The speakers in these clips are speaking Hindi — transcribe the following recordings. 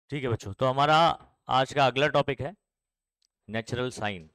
ठीक है बच्चों, तो हमारा आज का अगला टॉपिक है नेचुरल साइन।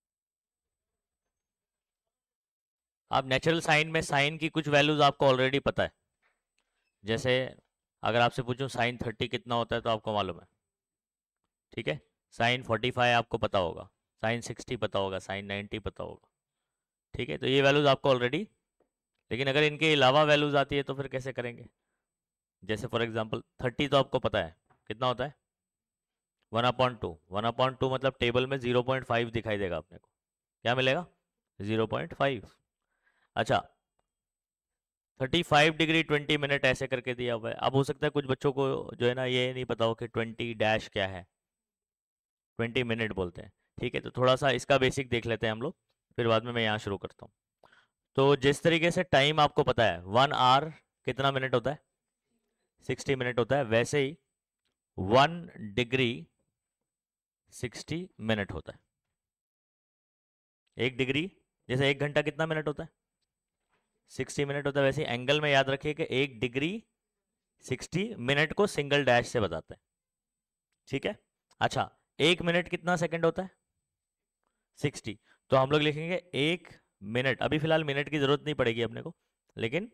अब नेचुरल साइन में साइन की कुछ वैल्यूज आपको ऑलरेडी पता है। जैसे अगर आपसे पूछूं साइन 30 कितना होता है तो आपको मालूम है। ठीक है, साइन 45 आपको पता होगा, साइन 60 पता होगा, साइन 90 पता होगा। ठीक है, तो ये वैल्यूज आपको ऑलरेडी, लेकिन अगर इनके अलावा वैल्यूज आती है तो फिर कैसे करेंगे। जैसे फॉर एग्जांपल 30 तो आपको पता है कितना होता है, 1/2। 1/2 मतलब टेबल में 0.5 दिखाई देगा अपने को, क्या मिलेगा 0.5। अच्छा, 35 डिग्री 20 मिनट ऐसे करके दिया हुआ है। अब हो सकता है कुछ बच्चों को जो है ना ये नहीं पता हो कि 20 डैश क्या है, 20 मिनट बोलते हैं। ठीक है, तो थोड़ा सा इसका बेसिक देख लेते हैं हम लोग, फिर बाद में मैं यहाँ शुरू करता हूँ। तो जिस तरीके से टाइम आपको पता है 1 आवर कितना मिनट होता है, 60 मिनट होता है, वैसे ही 1 डिग्री 60 मिनट होता है। 1 डिग्री, जैसे 1 घंटा कितना मिनट होता है 60 मिनट होता है, वैसे ही एंगल में याद रखिए कि 1 डिग्री 60 मिनट को सिंगल डैश से बताते हैं। ठीक है, अच्छा 1 मिनट कितना सेकंड होता है 60, तो हम लोग लिखेंगे 1 मिनट। अभी फिलहाल मिनट की जरूरत नहीं पड़ेगी अपने को, लेकिन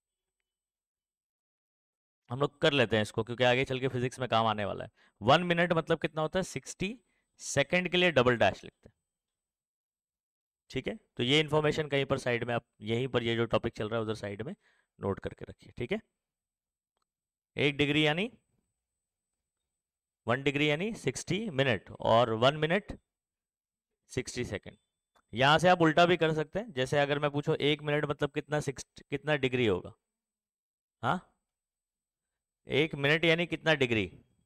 हम लोग कर लेते हैं इसको क्योंकि आगे चल के फिजिक्स में काम आने वाला है। 1 मिनट मतलब कितना होता है 60 सेकंड के लिए डबल डैश लिखते हैं। ठीक है, तो ये इन्फॉर्मेशन कहीं पर साइड में आप यहीं पर ये जो टॉपिक चल रहा है उधर साइड में नोट करके रखिए। ठीक है, 1 डिग्री यानी 1 डिग्री यानी 60 मिनट, और 1 मिनट 60 सेकेंड। यहां से आप उल्टा भी कर सकते हैं, जैसे अगर मैं पूछूं 1 मिनट मतलब कितना डिग्री होगा। हाँ, 1 मिनट यानी कितना डिग्री,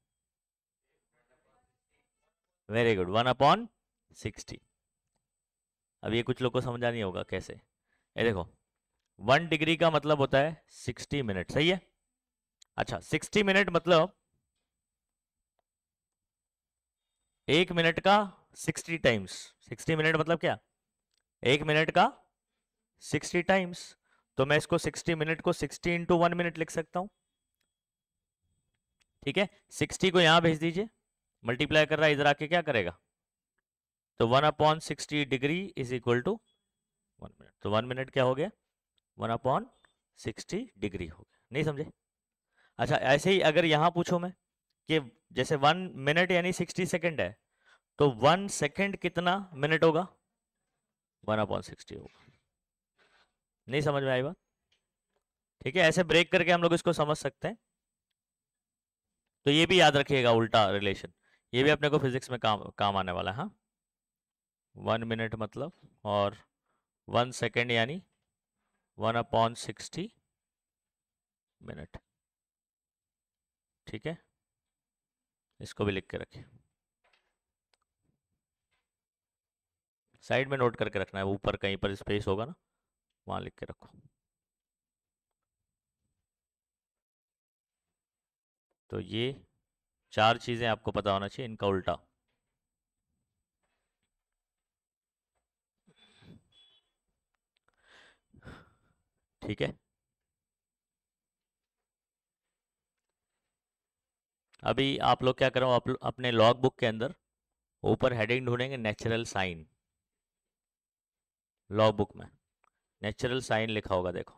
वेरी गुड, 1/60। अब ये कुछ लोग को समझा नहीं होगा कैसे। ये देखो 1 डिग्री का मतलब होता है 60 मिनट, सही है। अच्छा 60 मिनट मतलब 1 मिनट का 60 टाइम्स। 60 मिनट मतलब क्या, 1 मिनट का 60 टाइम्स। तो मैं इसको 60 मिनट को 60 × 1 मिनट लिख सकता हूं। ठीक है, 60 को यहां भेज दीजिए, मल्टीप्लाई कर रहा है इधर आके क्या करेगा, तो 1/60 degree is equal to 1 minute. तो 1 मिनट क्या हो गया 1/60 डिग्री हो गया। नहीं समझे। अच्छा ऐसे ही अगर यहां पूछूं मैं कि जैसे 1 मिनट यानी 60 सेकेंड है, तो 1 सेकेंड कितना मिनट होगा 1/60 होगा। नहीं समझ में आई बात। ठीक है, ऐसे ब्रेक करके हम लोग इसको समझ सकते हैं। तो ये भी याद रखिएगा उल्टा रिलेशन, ये भी अपने को फिजिक्स में काम काम आने वाला है। हाँ, 1 मिनट मतलब, और 1 सेकेंड यानी 1/60 मिनट। ठीक है, इसको भी लिख के रखिए, साइड में नोट करके रखना है, ऊपर कहीं पर स्पेस होगा ना वहां लिख के रखो। तो ये 4 चीजें आपको पता होना चाहिए, इनका उल्टा। ठीक है, अभी आप लोग क्या करो, आप अपने लॉग बुक के अंदर ऊपर हेडिंग ढूंढेंगे नेचुरल साइन। लॉग बुक में नेचुरल साइन लिखा होगा, देखो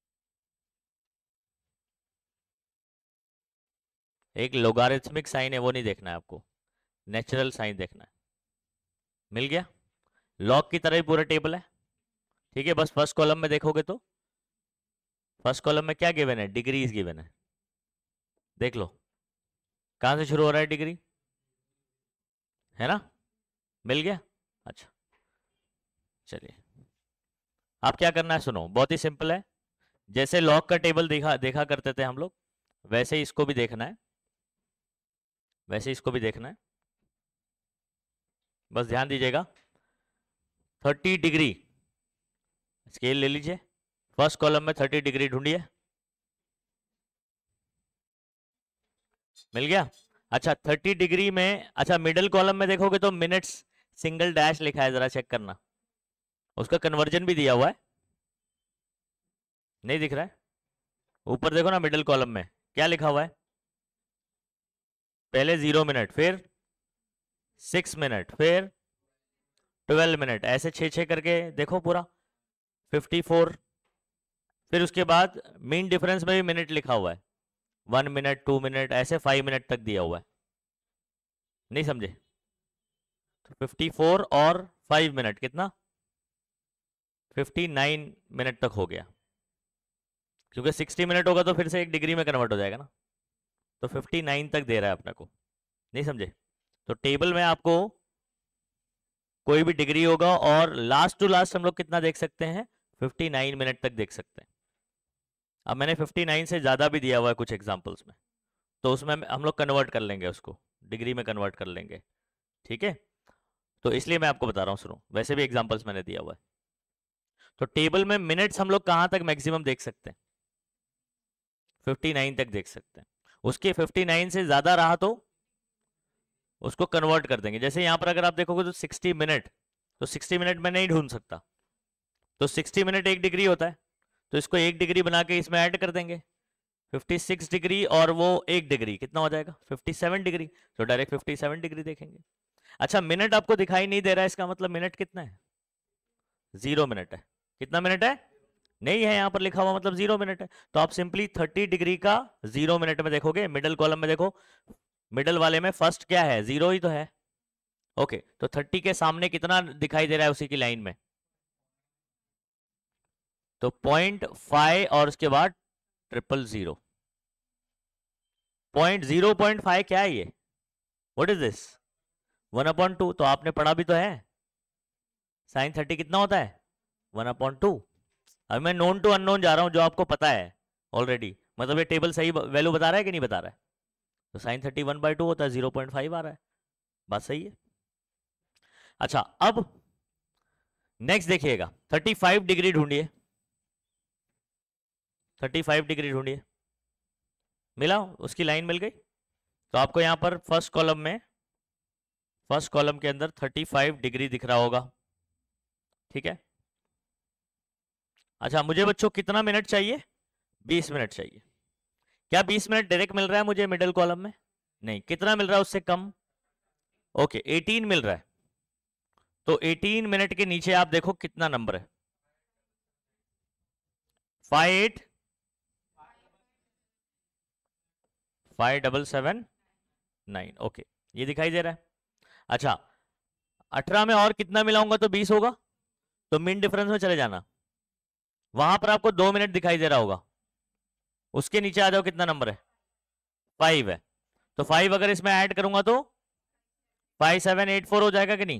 एक लोगारिथमिक साइन है वो नहीं देखना है आपको, नेचुरल साइन देखना है। मिल गया, लॉग की तरह ही पूरा टेबल है। ठीक है, बस फर्स्ट कॉलम में देखोगे तो फर्स्ट कॉलम में क्या गिवन है, डिग्रीज गिवन है। देख लो कहां से शुरू हो रहा है डिग्री, है ना, मिल गया। अच्छा चलिए, आप क्या करना है सुनो, बहुत ही सिंपल है। जैसे लॉग का टेबल देखा देखा करते थे हम लोग, वैसे ही इसको भी देखना है, वैसे ही इसको भी देखना है। बस ध्यान दीजिएगा, 30 डिग्री स्केल ले लीजिए, फर्स्ट कॉलम में 30 डिग्री ढूंढिए, मिल गया। अच्छा 30 डिग्री में, अच्छा मिडिल कॉलम में देखोगे तो मिनट्स सिंगल डैश लिखा है, जरा चेक करना, उसका कन्वर्जन भी दिया हुआ है। नहीं दिख रहा है, ऊपर देखो ना मिडिल कॉलम में क्या लिखा हुआ है, पहले 0 मिनट, फिर 6 मिनट, फिर 12 मिनट, ऐसे 6 करके देखो पूरा 54। फिर उसके बाद मीन डिफरेंस में भी मिनट लिखा हुआ है, 1 मिनट, 2 मिनट, ऐसे 5 मिनट तक दिया हुआ है। नहीं समझे? तो 54 और 5 मिनट कितना, 59 मिनट तक हो गया, क्योंकि 60 मिनट होगा तो फिर से 1 डिग्री में कन्वर्ट हो जाएगा ना। तो 59 तक दे रहा है अपने को। नहीं समझे? तो टेबल में आपको कोई भी डिग्री होगा और लास्ट टू लास्ट हम लोग कितना देख सकते हैं, 59 मिनट तक देख सकते हैं। अब मैंने 59 से ज़्यादा भी दिया हुआ है कुछ एग्जांपल्स में, तो उसमें हम लोग कन्वर्ट कर लेंगे, उसको डिग्री में कन्वर्ट कर लेंगे। ठीक है, तो इसलिए मैं आपको बता रहा हूँ, सुनो, वैसे भी एग्जांपल्स मैंने दिया हुआ है। तो टेबल में मिनट्स हम लोग कहाँ तक मैक्सिमम देख सकते हैं, 59 तक देख सकते हैं। उसके 59 से ज़्यादा रहा तो उसको कन्वर्ट कर देंगे। जैसे यहाँ पर अगर आप देखोगे तो 60 मिनट, तो 60 मिनट में नहीं ढूंढ सकता, तो 60 मिनट 1 डिग्री होता है, तो इसको 1 डिग्री बना के इसमें ऐड कर देंगे, 56 डिग्री और वो 1 डिग्री कितना हो जाएगा, 57 डिग्री। तो डायरेक्ट 57 डिग्री देखेंगे। अच्छा, मिनट आपको दिखाई नहीं दे रहा है, इसका मतलब मिनट कितना है, 0 मिनट है। कितना मिनट है, नहीं है यहाँ पर लिखा हुआ, मतलब 0 मिनट है। तो आप सिंपली 30 डिग्री का 0 मिनट में देखोगे, मिडल कॉलम में देखो, मिडल वाले में फर्स्ट क्या है, 0 ही तो है। ओके, तो 30 के सामने कितना दिखाई दे रहा है उसी की लाइन में, तो 0.5 और उसके बाद 000। 0.5 क्या है ये, व्हाट इज दिस, 1/2। तो आपने पढ़ा भी तो है, साइन 30 कितना होता है, 1/2। अब मैं नोन टू अननोन जा रहा हूं, जो आपको पता है ऑलरेडी, मतलब ये टेबल सही वैल्यू बता रहा है कि नहीं बता रहा है। तो साइन 30 1/2 होता है, 0.5 आ रहा है, बात सही है। अच्छा, अब नेक्स्ट देखिएगा, 35 डिग्री ढूंढिए, 35 डिग्री ढूंढिए, मिला, उसकी लाइन मिल गई। तो आपको यहां पर फर्स्ट कॉलम में, फर्स्ट कॉलम के अंदर 35 डिग्री दिख रहा होगा। ठीक है, अच्छा मुझे बच्चों कितना मिनट चाहिए, 20 मिनट चाहिए। क्या 20 मिनट डायरेक्ट मिल रहा है मुझे मिडिल कॉलम में, नहीं, कितना मिल रहा है उससे कम, ओके 18 मिल रहा है। तो 18 मिनट के नीचे आप देखो कितना नंबर है, 58779, ओके ये दिखाई दे रहा है। अच्छा, 18 में और कितना मिलाऊंगा तो 20 होगा, तो मिन डिफरेंस में चले जाना, वहां पर आपको 2 मिनट दिखाई दे रहा होगा, उसके नीचे आ जाओ, कितना नंबर है, 5 है। तो 5 अगर इसमें ऐड करूंगा तो 5784 हो जाएगा कि नहीं,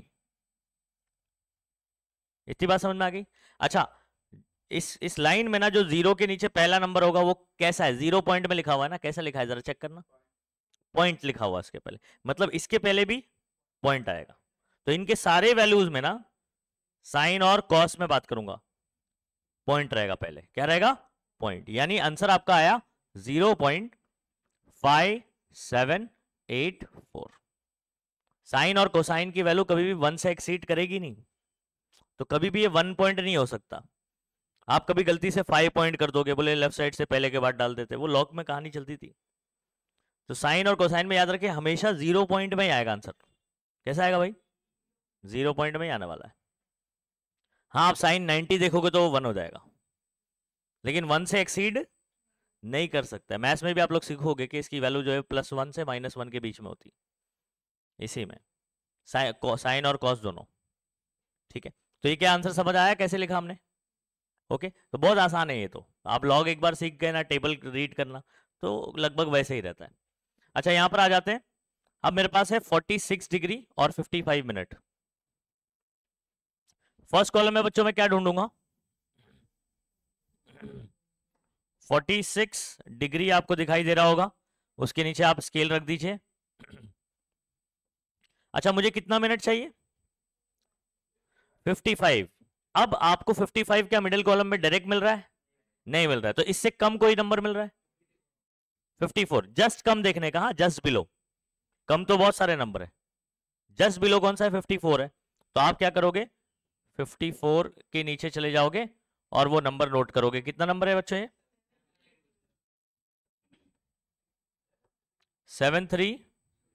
इतनी बात समझ में आ गई। अच्छा, इस लाइन में ना जो 0 के नीचे पहला नंबर होगा वो कैसा है, 0 पॉइंट में लिखा हुआ है ना, कैसा लिखा है जरा चेक करना, पॉइंट लिखा हुआ इसके पहले, मतलब इसके पहले भी पॉइंट आएगा। तो इनके सारे वैल्यूज में ना साइन और कॉस में बात करूंगा, पॉइंट रहेगा पहले, क्या रहेगा, पॉइंट। यानी आंसर आपका आया 0.5784। साइन और कोसाइन की वैल्यू कभी भी 1 से एक्सीड करेगी नहीं, तो कभी भी ये 1 पॉइंट नहीं हो सकता। आप कभी गलती से 5 पॉइंट कर दोगे, बोले लेफ्ट साइड से पहले के बाद डाल देते, वो लॉग में कहानी चलती थी। तो साइन और कोसाइन में याद रखिए हमेशा 0 पॉइंट में ही आएगा आंसर। कैसा आएगा भाई, 0 पॉइंट में ही आने वाला है। हाँ, आप साइन 90 देखोगे तो 1 हो जाएगा, लेकिन 1 से एक्सीड नहीं कर सकता। मैथ्स में भी आप लोग सीखोगे कि इसकी वैल्यू जो है +1 से -1 के बीच में होती है, इसी में साइन और कॉस दोनों। ठीक है, तो ये क्या आंसर समझ आया कैसे लिखा हमने, ओके। तो बहुत आसान है ये, तो आप लॉग एक बार सीख गए ना, टेबल रीड करना, तो लगभग वैसे ही रहता है। अच्छा, यहां पर आ जाते हैं। अब मेरे पास है 46 डिग्री और 55 मिनट। फर्स्ट कॉलम में बच्चों में क्या ढूंढूंगा, 46 डिग्री आपको दिखाई दे रहा होगा, उसके नीचे आप स्केल रख दीजिए। अच्छा, मुझे कितना मिनट चाहिए, 55। अब आपको 55 क्या मिडिल कॉलम में डायरेक्ट मिल रहा है, नहीं मिल रहा है, तो इससे कम कोई नंबर मिल रहा है, 54, जस्ट कम देखने का, जस्ट बिलो, कम तो बहुत सारे नंबर है, जस्ट बिलो कौन सा है, 54 है। तो आप क्या करोगे, 54 के नीचे चले जाओगे और वो नंबर नोट करोगे। कितना नंबर है बच्चों ये, 73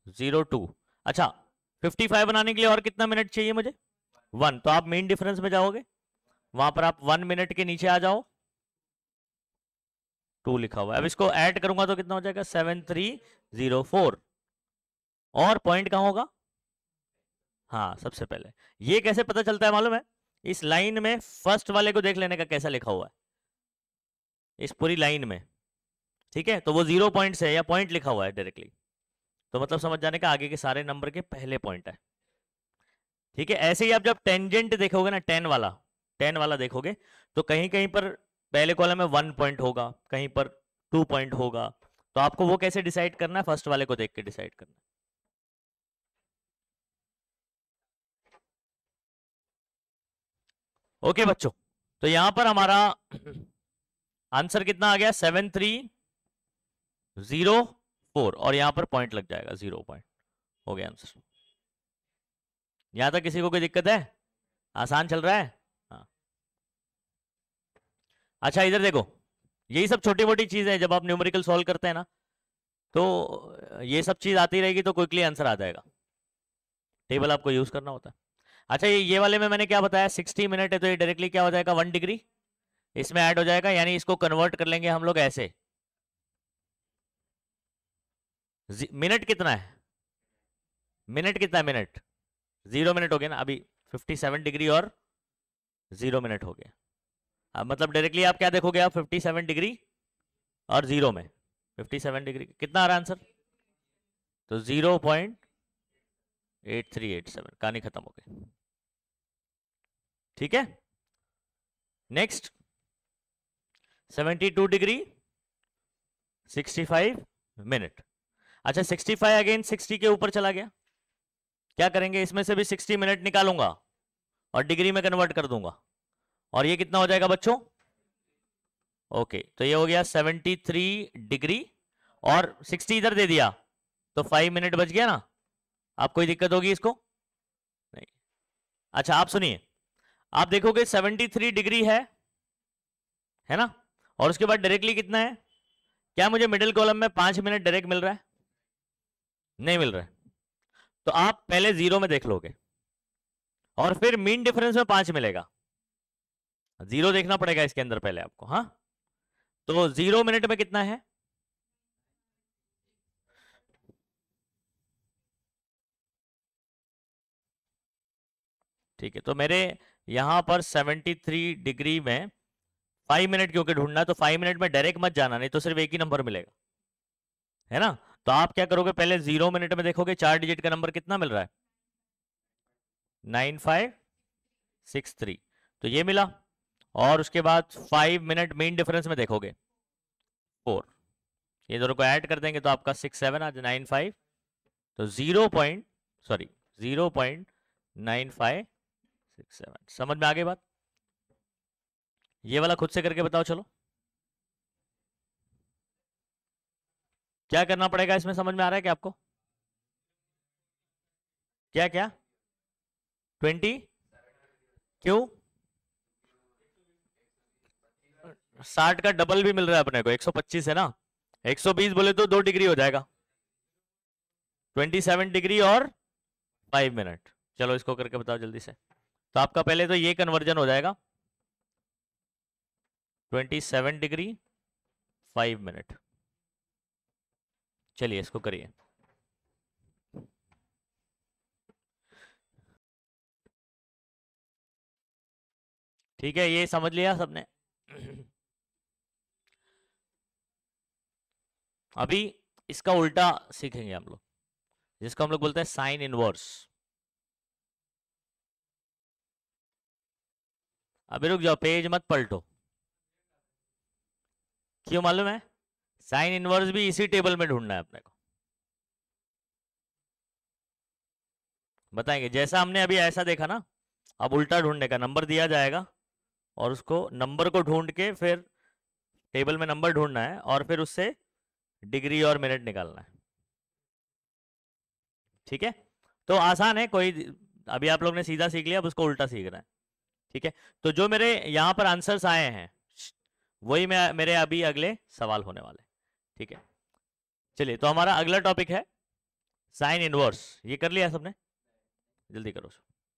0.2। अच्छा 55 बनाने के लिए और कितना मिनट चाहिए मुझे? 1। तो आप मेन डिफरेंस में जाओगे, वहां पर आप 1 मिनट के नीचे आ जाओ, 2 लिखा हुआ है। अब इसको ऐड करूंगा तो कितना हो जाएगा? 7304। और पॉइंट कहां होगा? हाँ सबसे पहले। ये कैसे पता चलता है मालूम है? इस लाइन में फर्स्ट वाले को देख लेने का कैसा लिखा हुआ है, इस पूरी लाइन में। ठीक है, तो वो 0 पॉइंट से या पॉइंट लिखा हुआ है डायरेक्टली, तो मतलब समझ जाने का आगे के सारे नंबर के पहले पॉइंट है। ठीक है, ऐसे ही आप जब टेंजेंट देखोगे ना, 10 वाला देखोगे, तो कहीं कहीं पर पहले कॉलम में 1 पॉइंट होगा, कहीं पर 2 पॉइंट होगा। तो आपको वो कैसे डिसाइड करना है? फर्स्ट वाले को देख के डिसाइड करना है। ओके बच्चों, तो यहां पर हमारा आंसर कितना आ गया? 7304, और यहां पर पॉइंट लग जाएगा, 0 पॉइंट हो गया आंसर। यहां तक किसी को कोई दिक्कत है? आसान चल रहा है? हाँ। अच्छा इधर देखो, यही सब छोटी मोटी चीजें जब आप न्यूमेरिकल सॉल्व करते हैं ना, तो ये सब चीज आती रहेगी तो क्विकली आंसर आ जाएगा। टेबल आपको यूज करना होता है। अच्छा ये वाले में मैंने क्या बताया? 60 मिनट है, तो ये डायरेक्टली क्या हो जाएगा? 1 डिग्री इसमें ऐड हो जाएगा, यानी इसको कन्वर्ट कर लेंगे हम लोग ऐसे। मिनट कितना है? मिनट कितना है? मिनट 0 मिनट हो गया ना अभी। 57 डिग्री और 0 मिनट हो गया। अब मतलब डायरेक्टली आप क्या देखोगे? आप 57 डिग्री और 0 में 57 डिग्री कितना आ रहा है आंसर? तो 0.8387, कहानी खत्म हो गई। ठीक है, नेक्स्ट 72 डिग्री 65 मिनट। अच्छा 65 अगेन 60 के ऊपर चला गया, क्या करेंगे? इसमें से भी 60 मिनट निकालूंगा और डिग्री में कन्वर्ट कर दूंगा, और ये कितना हो जाएगा बच्चों? ओके, तो ये हो गया 73 डिग्री और 60 इधर दे दिया, तो 5 मिनट बच गया ना। आप कोई दिक्कत होगी इसको? नहीं। अच्छा आप सुनिए, आप देखोगे 73 डिग्री है ना, और उसके बाद डायरेक्टली कितना है? क्या मुझे मिडिल कॉलम में 5 मिनट डायरेक्ट मिल रहा है? नहीं मिल रहा है। तो आप पहले 0 में देख लोगे और फिर मीन डिफरेंस में 5 मिलेगा। 0 देखना पड़ेगा इसके अंदर पहले आपको। हाँ, तो 0 मिनट में कितना है? ठीक है, तो मेरे यहां पर 73 डिग्री में 5 मिनट क्योंकि ढूंढना, तो 5 मिनट में डायरेक्ट मत जाना, नहीं तो सिर्फ एक ही नंबर मिलेगा, है ना। तो आप क्या करोगे? पहले 0 मिनट में देखोगे 4 डिजिट का नंबर कितना मिल रहा है? 9563, तो ये मिला। और उसके बाद 5 मिनट मीन डिफरेंस में देखोगे 4, ये दोनों को ऐड कर देंगे तो आपका 67 आज 95, तो 0.9567। समझ में आ गई बात? ये वाला खुद से करके बताओ चलो, क्या करना पड़ेगा इसमें? समझ में आ रहा है क्या आपको? क्या क्या 20? क्यों? 60 का डबल भी मिल रहा है अपने को, 125 है ना। 120 बोले तो 2 डिग्री हो जाएगा, 27 डिग्री और 5 मिनट। चलो इसको करके बताओ जल्दी से। तो आपका पहले तो ये कन्वर्जन हो जाएगा, 27 डिग्री 5 मिनट। चलिए इसको करिए। ठीक है, ये समझ लिया सबने? अभी इसका उल्टा सीखेंगे हम लोग, जिसको हम लोग बोलते हैं साइन इनवर्स। अभी रुक जाओ, पेज मत पलटो। क्यों मालूम है? साइन इनवर्स भी इसी टेबल में ढूंढना है अपने को। बताएंगे, जैसा हमने अभी ऐसा देखा ना, अब उल्टा ढूंढने का। नंबर दिया जाएगा और उसको नंबर को ढूंढ के फिर टेबल में नंबर ढूंढना है और फिर उससे डिग्री और मिनट निकालना है। ठीक है, तो आसान है, कोई अभी आप लोग ने सीधा सीख लिया, अब उसको उल्टा सीख रहा है। ठीक है, तो जो मेरे यहां पर आंसर्स आए हैं वही मेरे अभी अगले सवाल होने वाले। ठीक है, चलिए तो हमारा अगला टॉपिक है साइन इनवर्स, ये कर लिया सबने, जल्दी करो।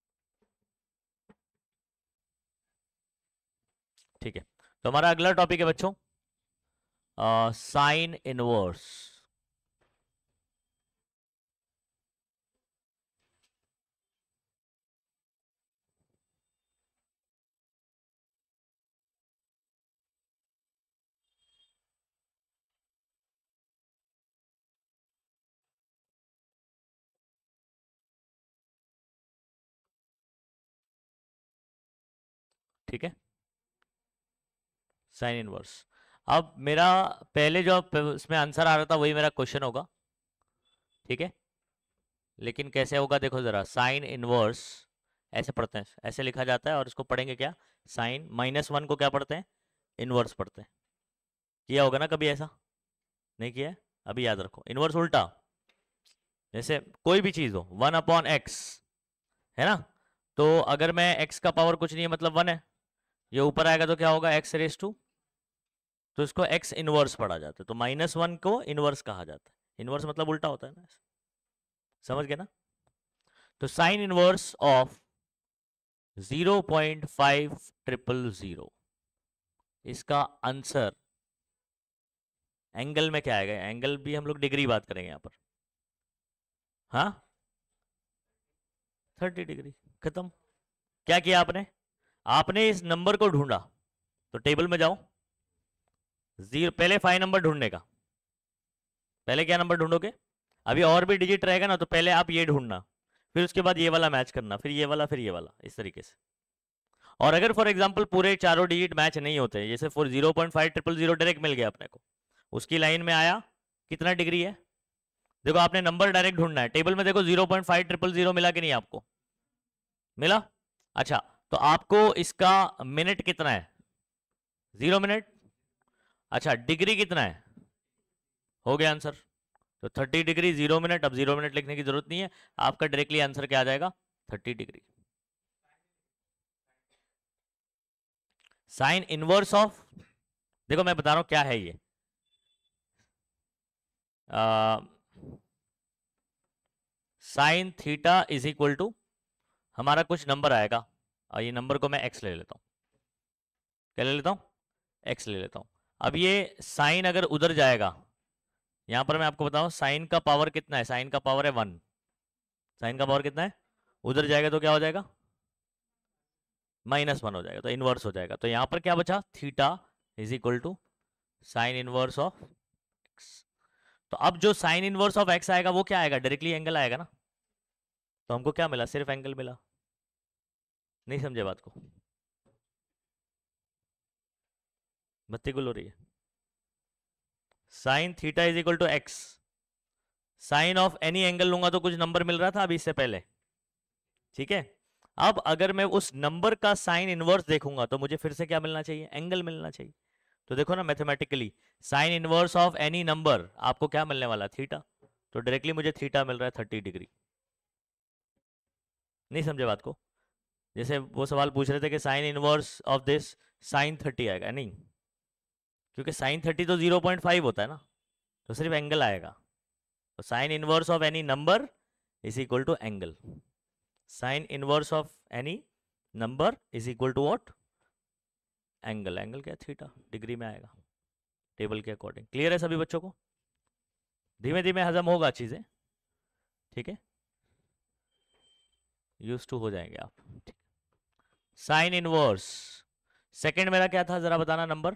ठीक है, तो हमारा अगला टॉपिक है बच्चों साइन इनवर्स। ठीक है, साइन इनवर्स। अब मेरा पहले जो इसमें आंसर आ रहा था वही मेरा क्वेश्चन होगा, ठीक है, लेकिन कैसे होगा देखो जरा। साइन इनवर्स ऐसे पढ़ते हैं, ऐसे लिखा जाता है, और इसको पढ़ेंगे क्या, साइन -1 को क्या पढ़ते हैं, इनवर्स पढ़ते हैं। किया होगा ना कभी ऐसा, नहीं किया है? अभी याद रखो, इनवर्स उल्टा, जैसे कोई भी चीज हो 1/x है ना, तो अगर मैं x का पावर कुछ नहीं है मतलब 1 है, ये ऊपर आएगा तो क्या होगा, x रेस टू, तो इसको x इनवर्स पढ़ा जाता है, तो -1 को इनवर्स कहा जाता है। इनवर्स मतलब उल्टा होता है ना, समझ गए ना। तो साइन इनवर्स ऑफ 0.5000, इसका आंसर एंगल में क्या आएगा, एंगल भी हम लोग डिग्री बात करेंगे यहाँ पर, हाँ 30 डिग्री, खत्म। क्या किया आपने, आपने इस नंबर को ढूंढा, तो टेबल में जाओ, पहले 5 नंबर ढूंढने का, पहले क्या नंबर ढूंढोगे, अभी और भी डिजिट रहेगा ना, तो पहले आप ये ढूंढना, फिर उसके बाद ये वाला मैच करना, फिर ये वाला, फिर ये वाला, इस तरीके से। और अगर फॉर एग्जांपल पूरे चारों डिजिट मैच नहीं होते, जैसे फॉर 0.5000 डायरेक्ट मिल गया अपने को, उसकी लाइन में आया, कितना डिग्री है, देखो आपने नंबर डायरेक्ट ढूंढना है, टेबल में देखो 0.5000 मिला कि नहीं, आपको मिला। अच्छा, तो आपको इसका मिनट कितना है, 0 मिनट। अच्छा, डिग्री कितना है, हो गया आंसर, तो 30 डिग्री 0 मिनट। अब 0 मिनट लिखने की जरूरत नहीं है, आपका डायरेक्टली आंसर क्या आ जाएगा, 30 डिग्री। साइन इनवर्स ऑफ, देखो मैं बता रहा हूं क्या है ये, sine theta is equal to, हमारा कुछ नंबर आएगा, और ये नंबर को मैं एक्स ले लेता हूं, क्या ले लेता हूं, एक्स ले लेता हूं। अब ये साइन अगर उधर जाएगा, यहां पर मैं आपको बताऊं साइन का पावर कितना है, साइन का पावर है 1, साइन का पावर कितना है, उधर जाएगा तो क्या हो जाएगा, -1 हो जाएगा, तो इनवर्स हो जाएगा। तो यहां पर क्या बचा, theta is equal to sine inverse of x. तो अब जो साइन इनवर्स ऑफ एक्स आएगा वो क्या आएगा, डायरेक्टली एंगल आएगा ना, तो हमको क्या मिला, सिर्फ एंगल मिला। नहीं समझे बात को, बत्ती गुल हो रही है। Sine theta is equal to x, sine of any angle लूंगा तो कुछ नंबर मिल रहा था अभी इससे पहले, ठीक है। अब अगर मैं उस नंबर का साइन इनवर्स देखूंगा तो मुझे फिर से क्या मिलना चाहिए, एंगल मिलना चाहिए। तो देखो ना mathematically, sine inverse of any number आपको क्या मिलने वाला, थीटा, तो डायरेक्टली मुझे थीटा मिल रहा है 30 डिग्री। नहीं समझे बात को, जैसे वो सवाल पूछ रहे थे कि sine inverse of this sine 30 आएगा, नहीं, क्योंकि साइन 30 तो 0.5 होता है ना, तो सिर्फ एंगल आएगा। तो sine inverse of any number is equal to angle, sine inverse of any number is equal to what, angle. Angle क्या, थीटा, डिग्री में आएगा टेबल के अकॉर्डिंग। क्लियर है सभी बच्चों को, धीमे धीमे हजम होगा चीजें, ठीक है, यूज टू हो जाएंगे आप। साइन इनवर्स, सेकंड मेरा क्या था जरा बताना नंबर,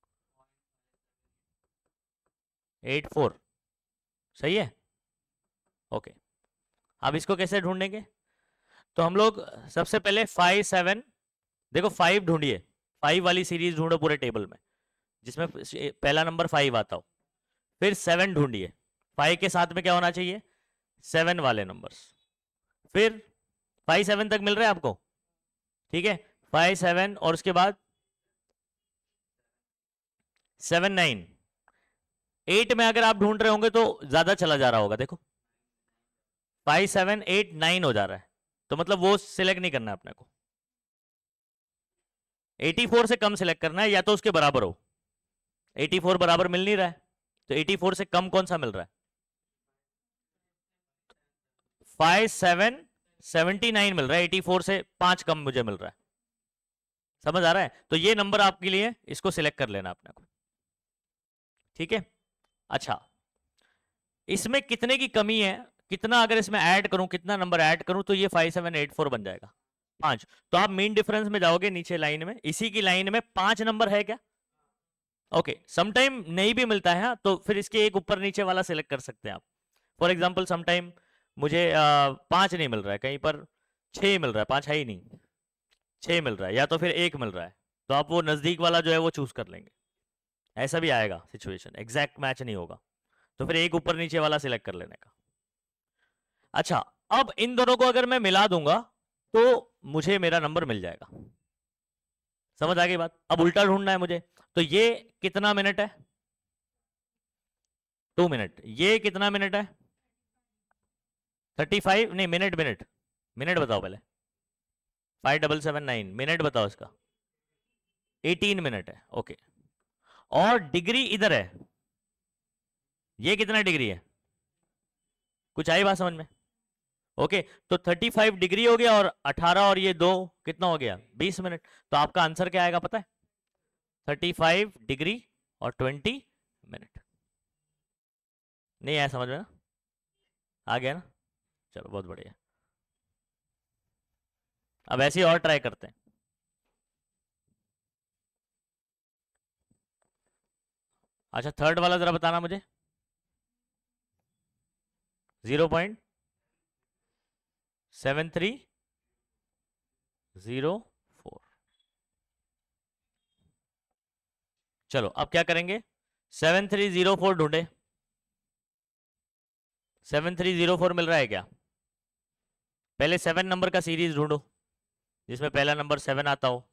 84, सही है, ओके। अब इसको कैसे ढूंढेंगे, तो हम लोग सबसे पहले 5 7, देखो 5 ढूंढिए, 5 वाली सीरीज ढूंढो पूरे टेबल में जिसमें पहला नंबर 5 आता हो, फिर 7 ढूंढिए, 5 के साथ में क्या होना चाहिए, 7 वाले नंबर्स, फिर 5 7 तक मिल रहे हैं आपको, ठीक है, 5 7 और उसके बाद 7 9, 8 में अगर आप ढूंढ रहे होंगे तो ज्यादा चला जा रहा होगा, देखो 5 7 8 9 हो जा रहा है, तो मतलब वो सिलेक्ट नहीं करना है अपने को, 84 से कम सिलेक्ट करना है, या तो उसके बराबर हो, 84 बराबर मिल नहीं रहा है, तो 84 से कम कौन सा मिल रहा है, 5779 मिल रहा है, 84 से 5 कम मुझे मिल रहा है। समझ आ रहा है? तो ये नंबर आपके लिए, इसको सिलेक्ट कर लेना अपने को, ठीक है। अच्छा, इसमें कितने की कमी है, कितना अगर इसमें ऐड करूं, कितना नंबर ऐड करूं तो ये 5784 बन जाएगा, 5। तो आप मीन डिफरेंस में जाओगे, नीचे लाइन में, इसी की लाइन में 5 नंबर है क्या? ओके, समटाइम नहीं भी मिलता है, हाँ, तो फिर इसके एक ऊपर नीचे वाला सिलेक्ट कर सकते हैं आप। फॉर एग्जाम्पल समटाइम मुझे 5 नहीं मिल रहा है, कहीं पर 6 मिल रहा है, 5 है ही नहीं, 6 मिल रहा है, या तो फिर 1 मिल रहा है, तो आप वो नजदीक वाला जो है वो चूज कर लेंगे। ऐसा भी आएगा सिचुएशन, एग्जैक्ट मैच नहीं होगा, तो फिर एक ऊपर नीचे वाला सिलेक्ट कर लेने का। अच्छा, अब इन दोनों को अगर मैं मिला दूंगा तो मुझे मेरा नंबर मिल जाएगा। समझ आ गई बात? अब उल्टा ढूंढना है मुझे, तो ये कितना मिनट है? 2 मिनट। ये कितना मिनट है? 35, नहीं, मिनट मिनट मिनट बताओ पहले। 5779 मिनट बताओ इसका। 18 मिनट है, ओके। और डिग्री इधर है, ये कितना डिग्री है? कुछ आई बात समझ में? ओके, तो 35 डिग्री हो गया, और 18 और ये 2 कितना हो गया? 20 मिनट। तो आपका आंसर क्या आएगा पता है? 35 डिग्री और 20 मिनट। नहीं आया समझ में ना? आ गया ना? चलो बहुत बढ़िया। अब ऐसे ही और ट्राई करते हैं। अच्छा, थर्ड वाला जरा बताना मुझे। 0.7304। चलो अब क्या करेंगे? 7304 ढूंढे। 7304 मिल रहा है क्या? पहले 7 नंबर का सीरीज ढूंढो जिसमें पहला नंबर 7 आता हो,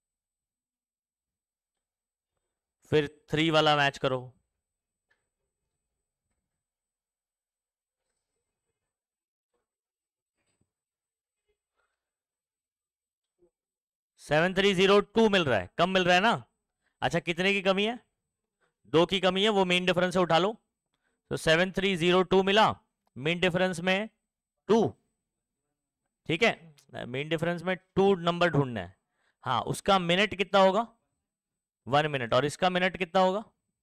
फिर 3 वाला मैच करो। सेवन थ्री जीरो टू मिल रहा है, कम मिल रहा है ना? अच्छा, कितने की कमी है? 2 की कमी है, वो मेन डिफरेंस से उठा लो। तो 7302 मिला, मेन डिफरेंस में 2, ठीक है। मेन डिफरेंस में 2 नंबर ढूंढना है। हाँ, उसका मिनट कितना होगा? 1 मिनट। और इसका मिनट कितना होगा?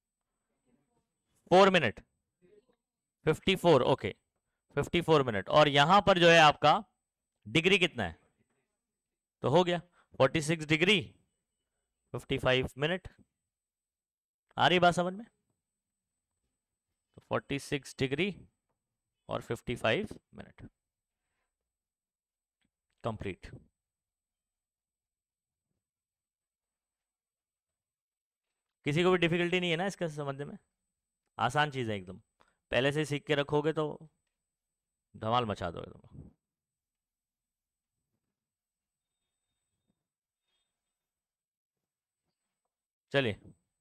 4 मिनट। 54, okay, 54 minute. और यहां पर जो है आपका डिग्री कितना है? तो हो गया 46 डिग्री 55 मिनट। आ रही बात समझ में? तो 46 डिग्री और 55 मिनट, कंप्लीट। किसी को भी डिफिकल्टी नहीं है ना इसका समझने में? आसान चीज़ है एकदम, पहले से सीख के रखोगे तो धमाल मचा दोगे तुम। चलिए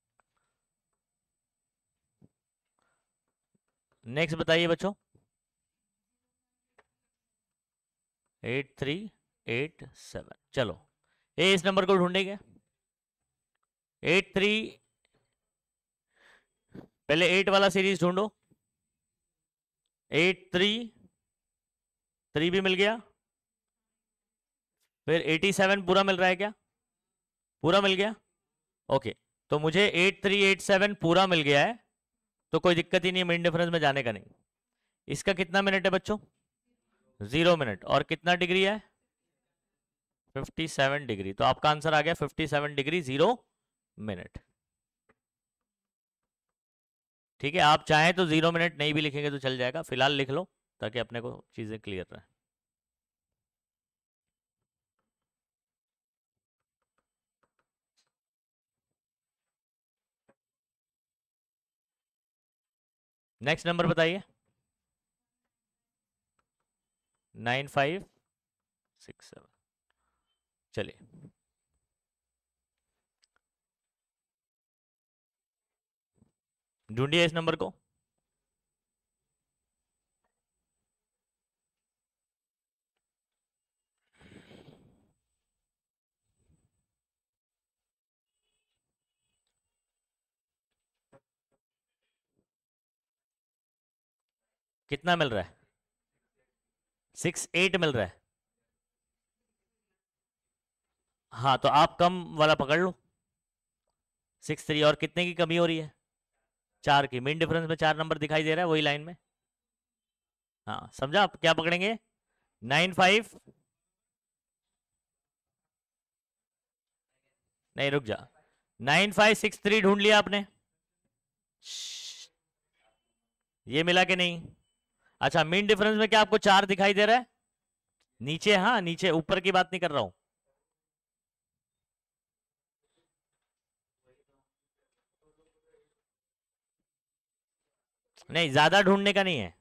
नेक्स्ट बताइए बच्चों। 8387, चलो ये इस नंबर को ढूंढेंगे। 83, पहले 8 वाला सीरीज ढूंढो। 833 भी मिल गया, फिर 87 पूरा मिल रहा है क्या? पूरा मिल गया, ओके। तो मुझे 8387 पूरा मिल गया है, तो कोई दिक्कत ही नहीं है मेन डिफरेंस में जाने का नहीं। इसका कितना मिनट है बच्चों? 0 मिनट। और कितना डिग्री है? 57 डिग्री। तो आपका आंसर आ गया 57 डिग्री 0 मिनट। ठीक है, आप चाहें तो 0 मिनट नहीं भी लिखेंगे तो चल जाएगा, फिलहाल लिख लो ताकि अपने को चीजें क्लियर रहे। नेक्स्ट नंबर बताइए। 9567, चलिए ढूंढिए इस नंबर को। कितना मिल रहा है? 6.8 मिल रहा है। हाँ तो आप कम वाला पकड़ लो 6.3, और कितने की कमी हो रही है? 4 की। मीन डिफरेंस में 4 नंबर दिखाई दे रहा है वही लाइन में। हाँ समझा? आप क्या पकड़ेंगे? 9.5, नहीं रुक जा, 9.563 ढूंढ लिया आपने। ये मिला कि नहीं? अच्छा मीन डिफरेंस में क्या आपको 4 दिखाई दे रहा है नीचे? हाँ नीचे, ऊपर की बात नहीं कर रहा हूं। नहीं ज्यादा ढूंढने का नहीं है,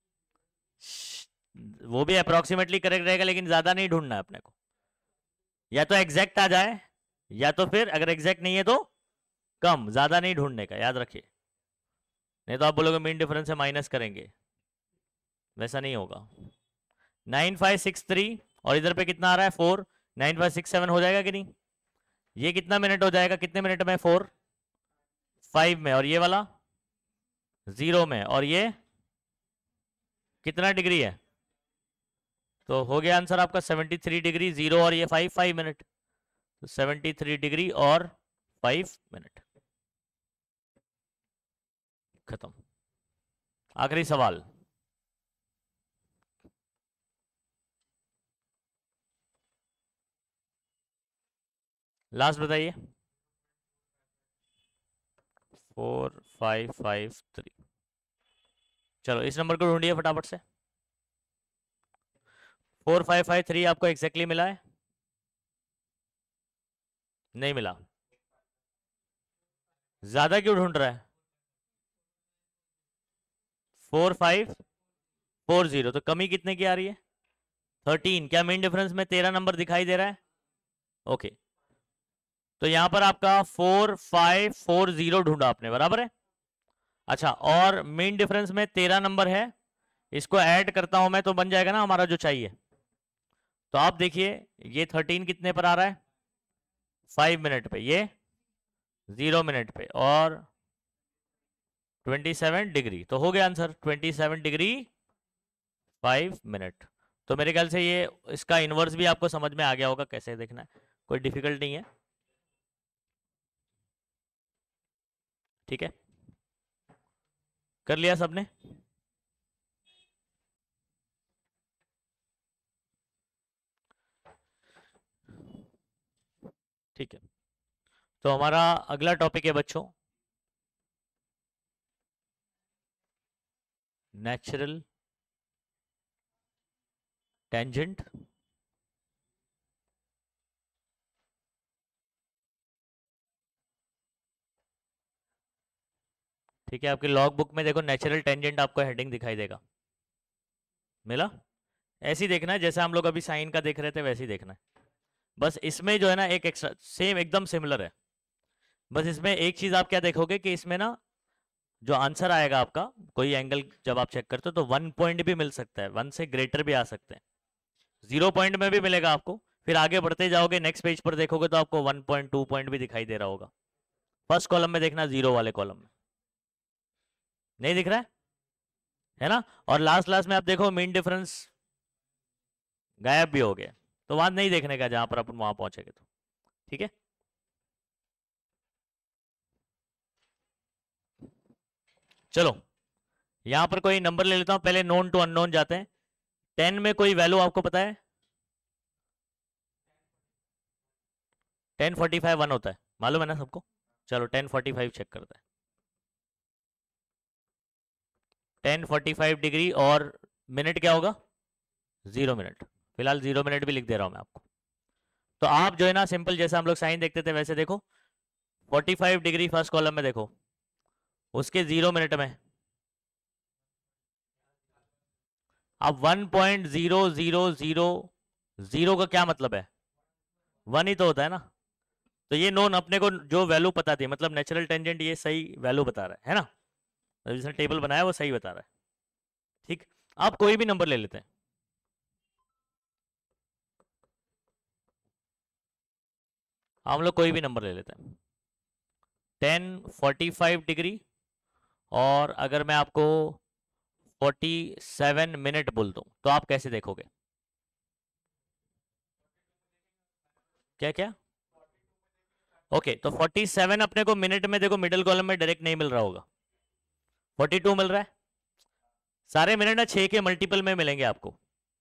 वो भी अप्रोक्सीमेटली करेक्ट रहेगा लेकिन ज्यादा नहीं ढूंढना है अपने को। या तो एग्जैक्ट आ जाए, या तो फिर अगर एग्जैक्ट नहीं है तो कम, ज्यादा नहीं ढूंढने का, याद रखिए। नहीं तो आप बोलोगे मीन डिफरेंस से माइनस करेंगे, वैसा नहीं होगा। 9.563 और इधर पे कितना आ रहा है 4, 9.567 हो जाएगा कि नहीं? ये कितना मिनट हो जाएगा, कितने मिनट में? 4, 5 में, और ये वाला 0 में, और ये कितना डिग्री है? तो हो गया आंसर आपका 73 डिग्री, 0 और ये 5 मिनट, तो 73 डिग्री और 5 मिनट। खत्म। आखिरी सवाल। लास्ट बताइए। 4553। चलो इस नंबर को ढूंढिए फटाफट से। 4553 आपको एग्जैक्टली मिला है? नहीं मिला। ज्यादा क्यों ढूंढ रहा है? 4540, तो कमी कितने की आ रही है? 13। क्या मेन डिफरेंस में 13 नंबर दिखाई दे रहा है? ओके, तो यहां पर आपका 4540 ढूंढा आपने, बराबर है। अच्छा, और मेन डिफरेंस में 13 नंबर है, इसको ऐड करता हूं मैं तो बन जाएगा ना हमारा जो चाहिए। तो आप देखिए ये 13 कितने पर आ रहा है? 5 मिनट पे, ये 0 मिनट पे, और 27 डिग्री, तो हो गया आंसर 27 डिग्री 5 मिनट। तो मेरे ख्याल से ये इसका इनवर्स भी आपको समझ में आ गया होगा कैसे देखना है, कोई डिफिकल्ट नहीं है। ठीक है, कर लिया सबने? ठीक है, तो हमारा अगला टॉपिक है बच्चों नेचुरल टेंजेंट। ठीक है, आपके लॉग बुक में देखो नेचुरल टेंजेंट आपको हेडिंग दिखाई देगा, मिला? ऐसे ही देखना है जैसे हम लोग अभी साइन का देख रहे थे, वैसे ही देखना है। बस इसमें जो है ना एक एक्स्ट्रा, सेम एकदम सिमिलर है, बस इसमें एक चीज आप क्या देखोगे कि इसमें ना जो आंसर आएगा आपका, कोई एंगल जब आप चेक करते हो तो 1 पॉइंट भी मिल सकता है, 1 से ग्रेटर भी आ सकते हैं, 0 पॉइंट में भी मिलेगा आपको। फिर आगे बढ़ते जाओगे नेक्स्ट पेज पर देखोगे तो आपको 1 पॉइंट 2 पॉइंट भी दिखाई दे रहा होगा। फर्स्ट कॉलम में देखना, 0 वाले कॉलम में नहीं दिख रहा है ना? और लास्ट लास्ट में आप देखो मीन डिफरेंस गायब भी हो गया, तो वहां नहीं देखने का जहां पर अपन वहां पहुंचेंगे तो। ठीक है, चलो यहां पर कोई नंबर ले लेता हूं, पहले नोन टू अननोन जाते हैं। 10 में कोई वैल्यू आपको पता है? 1045 1 होता है, मालूम है ना सबको? चलो 1045 चेक करते हैं। 1045 डिग्री और मिनट क्या होगा? 0 मिनट। फिलहाल 0 मिनट भी लिख दे रहा हूं मैं आपको। तो आप जो है ना सिंपल जैसे हम लोग साइन देखते थे वैसे देखो, 45 डिग्री फर्स्ट कॉलम में देखो, उसके 0 मिनट में अब 1.0000 का क्या मतलब है? 1 ही तो होता है ना। तो ये नोन अपने को जो वैल्यू पता थी, मतलब नेचुरल टेंजेंट ये सही वैल्यू बता रहा है ना? तो जिसने टेबल बनाया वो सही बता रहा है। ठीक, आप कोई भी नंबर ले लेते हैं, हम लोग कोई भी नंबर ले लेते हैं। 1045 डिग्री, और अगर मैं आपको 47 मिनट बोल दूं तो आप कैसे देखोगे? क्या क्या? ओके, तो 47 अपने को मिनट में देखो मिडिल कॉलम में डायरेक्ट नहीं मिल रहा होगा, 42 मिल रहा है। सारे मिनट ना 6 के मल्टीपल में मिलेंगे आपको,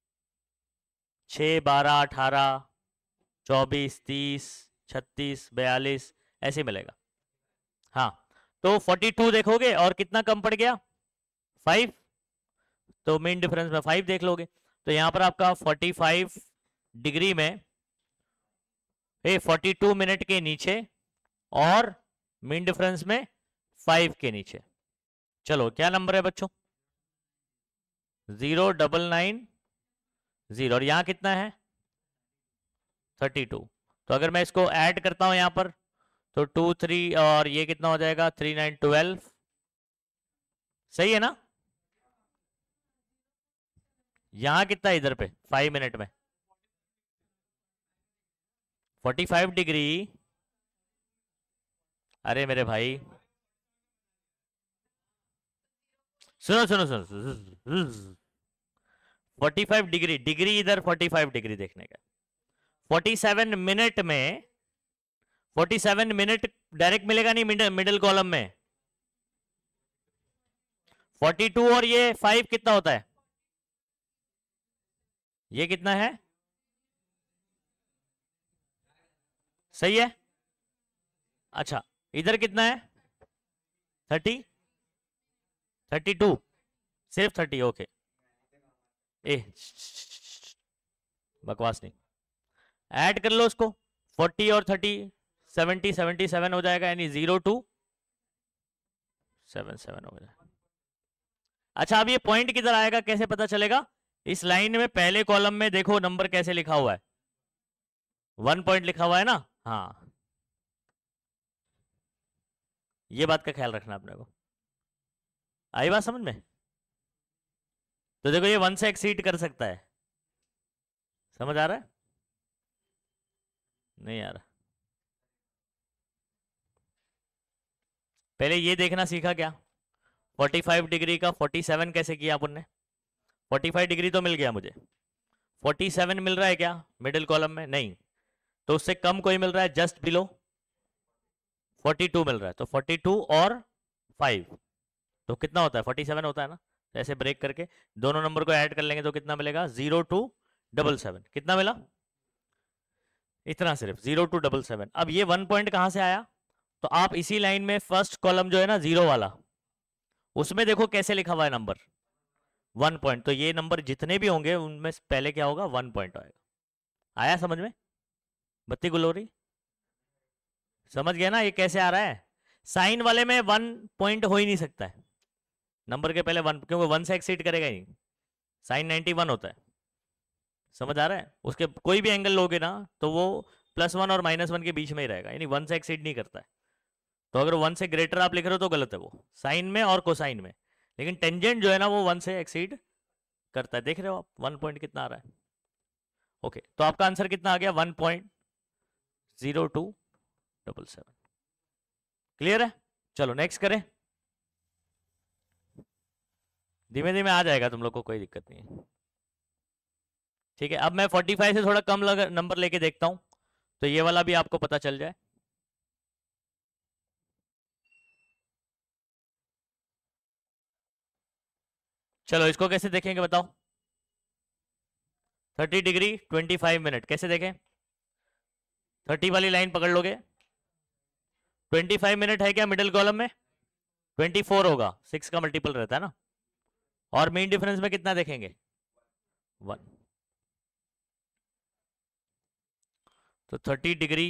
6, 12, 18, 24, 30, 36, 42 ऐसे मिलेगा। हाँ, तो 42 देखोगे और कितना कम पड़ गया, 5, तो मेन डिफरेंस में 5 देख लोगे। तो यहां पर आपका 45 डिग्री में 42 मिनट के नीचे और मेन डिफरेंस में 5 के नीचे। चलो क्या नंबर है बच्चों? 0990, और यहां कितना है 32। तो अगर मैं इसको ऐड करता हूं यहां पर तो 2, 3 और ये कितना हो जाएगा 3, 9, 12। सही है ना? यहां कितना है इधर पे 5 मिनट में 45 डिग्री। अरे मेरे भाई सुनो सुनो सुनो, 45 डिग्री, डिग्री इधर 45 डिग्री देखने का, 47 मिनट में 47 मिनट डायरेक्ट मिलेगा नहीं मिडिल कॉलम में, 42 और ये 5 कितना होता है, ये कितना है, सही है। अच्छा इधर कितना है 30, 32, सिर्फ 30, ओके। ए बकवास नहीं, ऐड कर लो उसको 40 और 30, 70, 77 हो जाएगा, यानी 0277 हो जाएगा। अच्छा अब ये पॉइंट किधर आएगा कैसे पता चलेगा? इस लाइन में पहले कॉलम में देखो नंबर कैसे लिखा हुआ है, 1 पॉइंट लिखा हुआ है ना। हाँ ये बात का ख्याल रखना अपने को, आई बात समझ में? तो देखो ये 1 से एक्सीड कर सकता है, समझ आ रहा है? नहीं आ रहा? पहले ये देखना सीखा क्या, 45 डिग्री का 47 कैसे किया अपन ने? 45 डिग्री तो मिल गया मुझे, 47 मिल रहा है क्या मिडिल कॉलम में? नहीं, तो उससे कम कोई मिल रहा है जस्ट बिलो 42 मिल रहा है, तो 42 और 5 तो कितना होता है 47 होता है ना। तो ऐसे ब्रेक करके दोनों नंबर को ऐड कर लेंगे तो कितना मिलेगा 0277, कितना मिला? इतना सिर्फ 0277। अब ये 1 पॉइंट कहां से आया? तो आप इसी लाइन में फर्स्ट कॉलम जो है ना 0 वाला, उसमें देखो कैसे लिखा हुआ है नंबर 1 पॉइंट, तो ये नंबर जितने भी होंगे उनमें पहले क्या होगा 1 पॉइंट आएगा। आया समझ में? बत्ती गुल हो रही, समझ गया ना ये कैसे आ रहा है? साइन वाले में 1 पॉइंट हो ही नहीं सकता है, नंबर के पहले 1, क्योंकि 1 से एक्सीड करेगा ही नहीं, साइन 91 होता है। समझ आ रहा है? उसके कोई भी एंगल लोगे ना तो वो +1 और -1 के बीच में ही रहेगा, यानी 1 से एक्सीड नहीं करता है। तो अगर 1 से ग्रेटर आप लिख रहे हो तो गलत है वो, साइन में और कोसाइन में। लेकिन टेंजेंट जो है ना वो 1 से एक्सीड करता है, देख रहे हो आप 1 पॉइंट कितना आ रहा है। ओके तो आपका आंसर कितना आ गया 1.0277। क्लियर है? चलो नेक्स्ट करें, धीमे धीमे आ जाएगा तुम लोग को, कोई दिक्कत नहीं है। ठीक है अब मैं 45 से थोड़ा कम नंबर लेके देखता हूं तो ये वाला भी आपको पता चल जाए। चलो इसको कैसे देखेंगे बताओ, 30 डिग्री 25 मिनट कैसे देखें? 30 वाली लाइन पकड़ लोगे, 25 मिनट है क्या मिडिल कॉलम में? 24 होगा, 6 का मल्टीपल रहता है ना। और मेन डिफरेंस में कितना देखेंगे 1, तो 30 डिग्री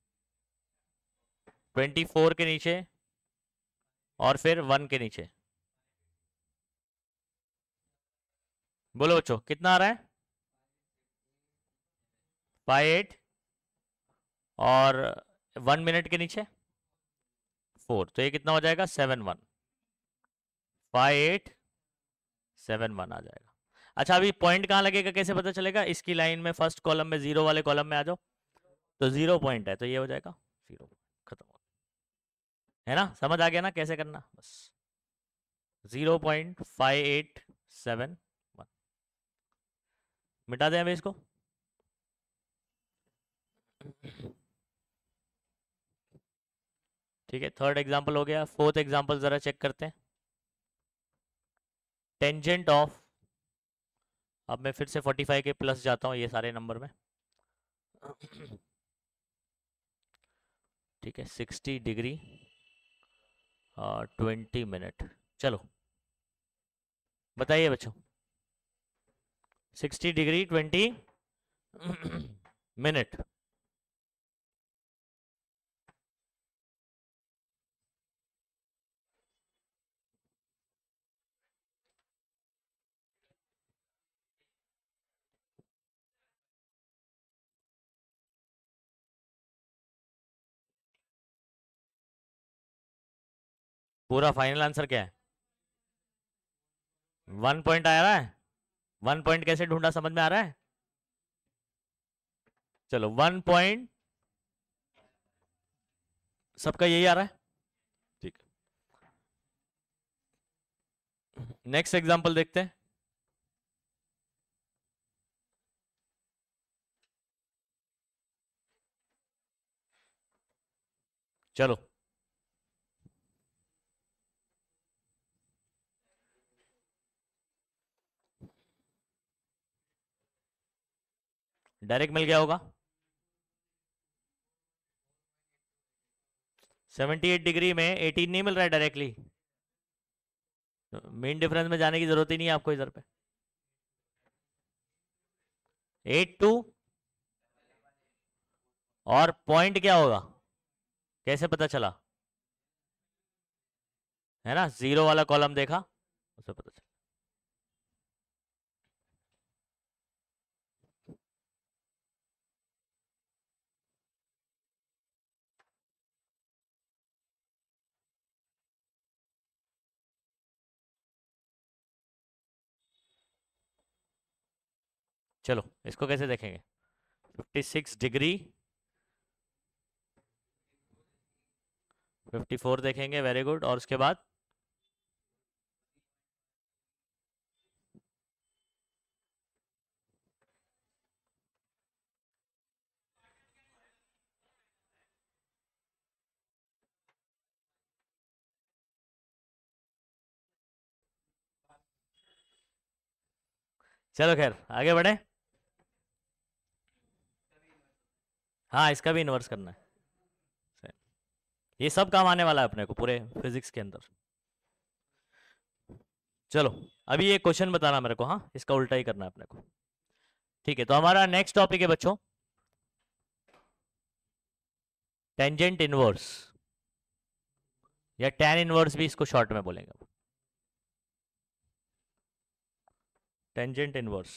24 के नीचे और फिर 1 के नीचे, बोलो बच्चों कितना आ रहा है 58 और 1 मिनट के नीचे 4, तो ये कितना हो जाएगा 71, 5871 आ जाएगा। अच्छा अभी पॉइंट कहाँ लगेगा कैसे पता चलेगा? इसकी लाइन में फर्स्ट कॉलम में 0 वाले कॉलम में आ जाओ, तो 0 पॉइंट है तो ये हो जाएगा 0, खत्म है ना। समझ आ गया ना कैसे करना? बस 0.58 7 1। मिटा दें हमें इसको। ठीक है, थर्ड एग्जांपल हो गया। फोर्थ एग्जांपल जरा चेक करते हैं। टेंजेंट ऑफ, अब मैं फिर से 45 के प्लस जाता हूँ ये सारे नंबर में। ठीक है, 60 डिग्री और 20 मिनट। चलो बताइए बच्चों, 60 डिग्री 20 मिनट। पूरा फाइनल आंसर क्या है? 1 पॉइंट आ रहा है? 1 पॉइंट कैसे ढूंढा, समझ में आ रहा है? चलो 1 पॉइंट सबका यही आ रहा है। ठीक है, नेक्स्ट एग्जांपल देखते हैं। चलो डायरेक्ट मिल गया होगा। 78 डिग्री में 18 नहीं मिल रहा है डायरेक्टली, मेन डिफरेंस में जाने की जरूरत ही नहीं है आपको इधर पे। 82 और पॉइंट क्या होगा, कैसे पता चला? है ना, जीरो वाला कॉलम देखा, उससे पता चला। चलो इसको कैसे देखेंगे? 56 डिग्री 54 देखेंगे, वेरी गुड। और उसके बाद चलो खैर आगे बढ़े। हाँ इसका भी इन्वर्स करना है, ये सब काम आने वाला है अपने को पूरे फिजिक्स के अंदर। चलो अभी ये क्वेश्चन बताना मेरे को, हाँ इसका उल्टा ही करना है अपने को। ठीक है, तो हमारा नेक्स्ट टॉपिक है बच्चों टेंजेंट इनवर्स, या टैन इनवर्स भी इसको शॉर्ट में बोलेंगे। टेंजेंट इनवर्स,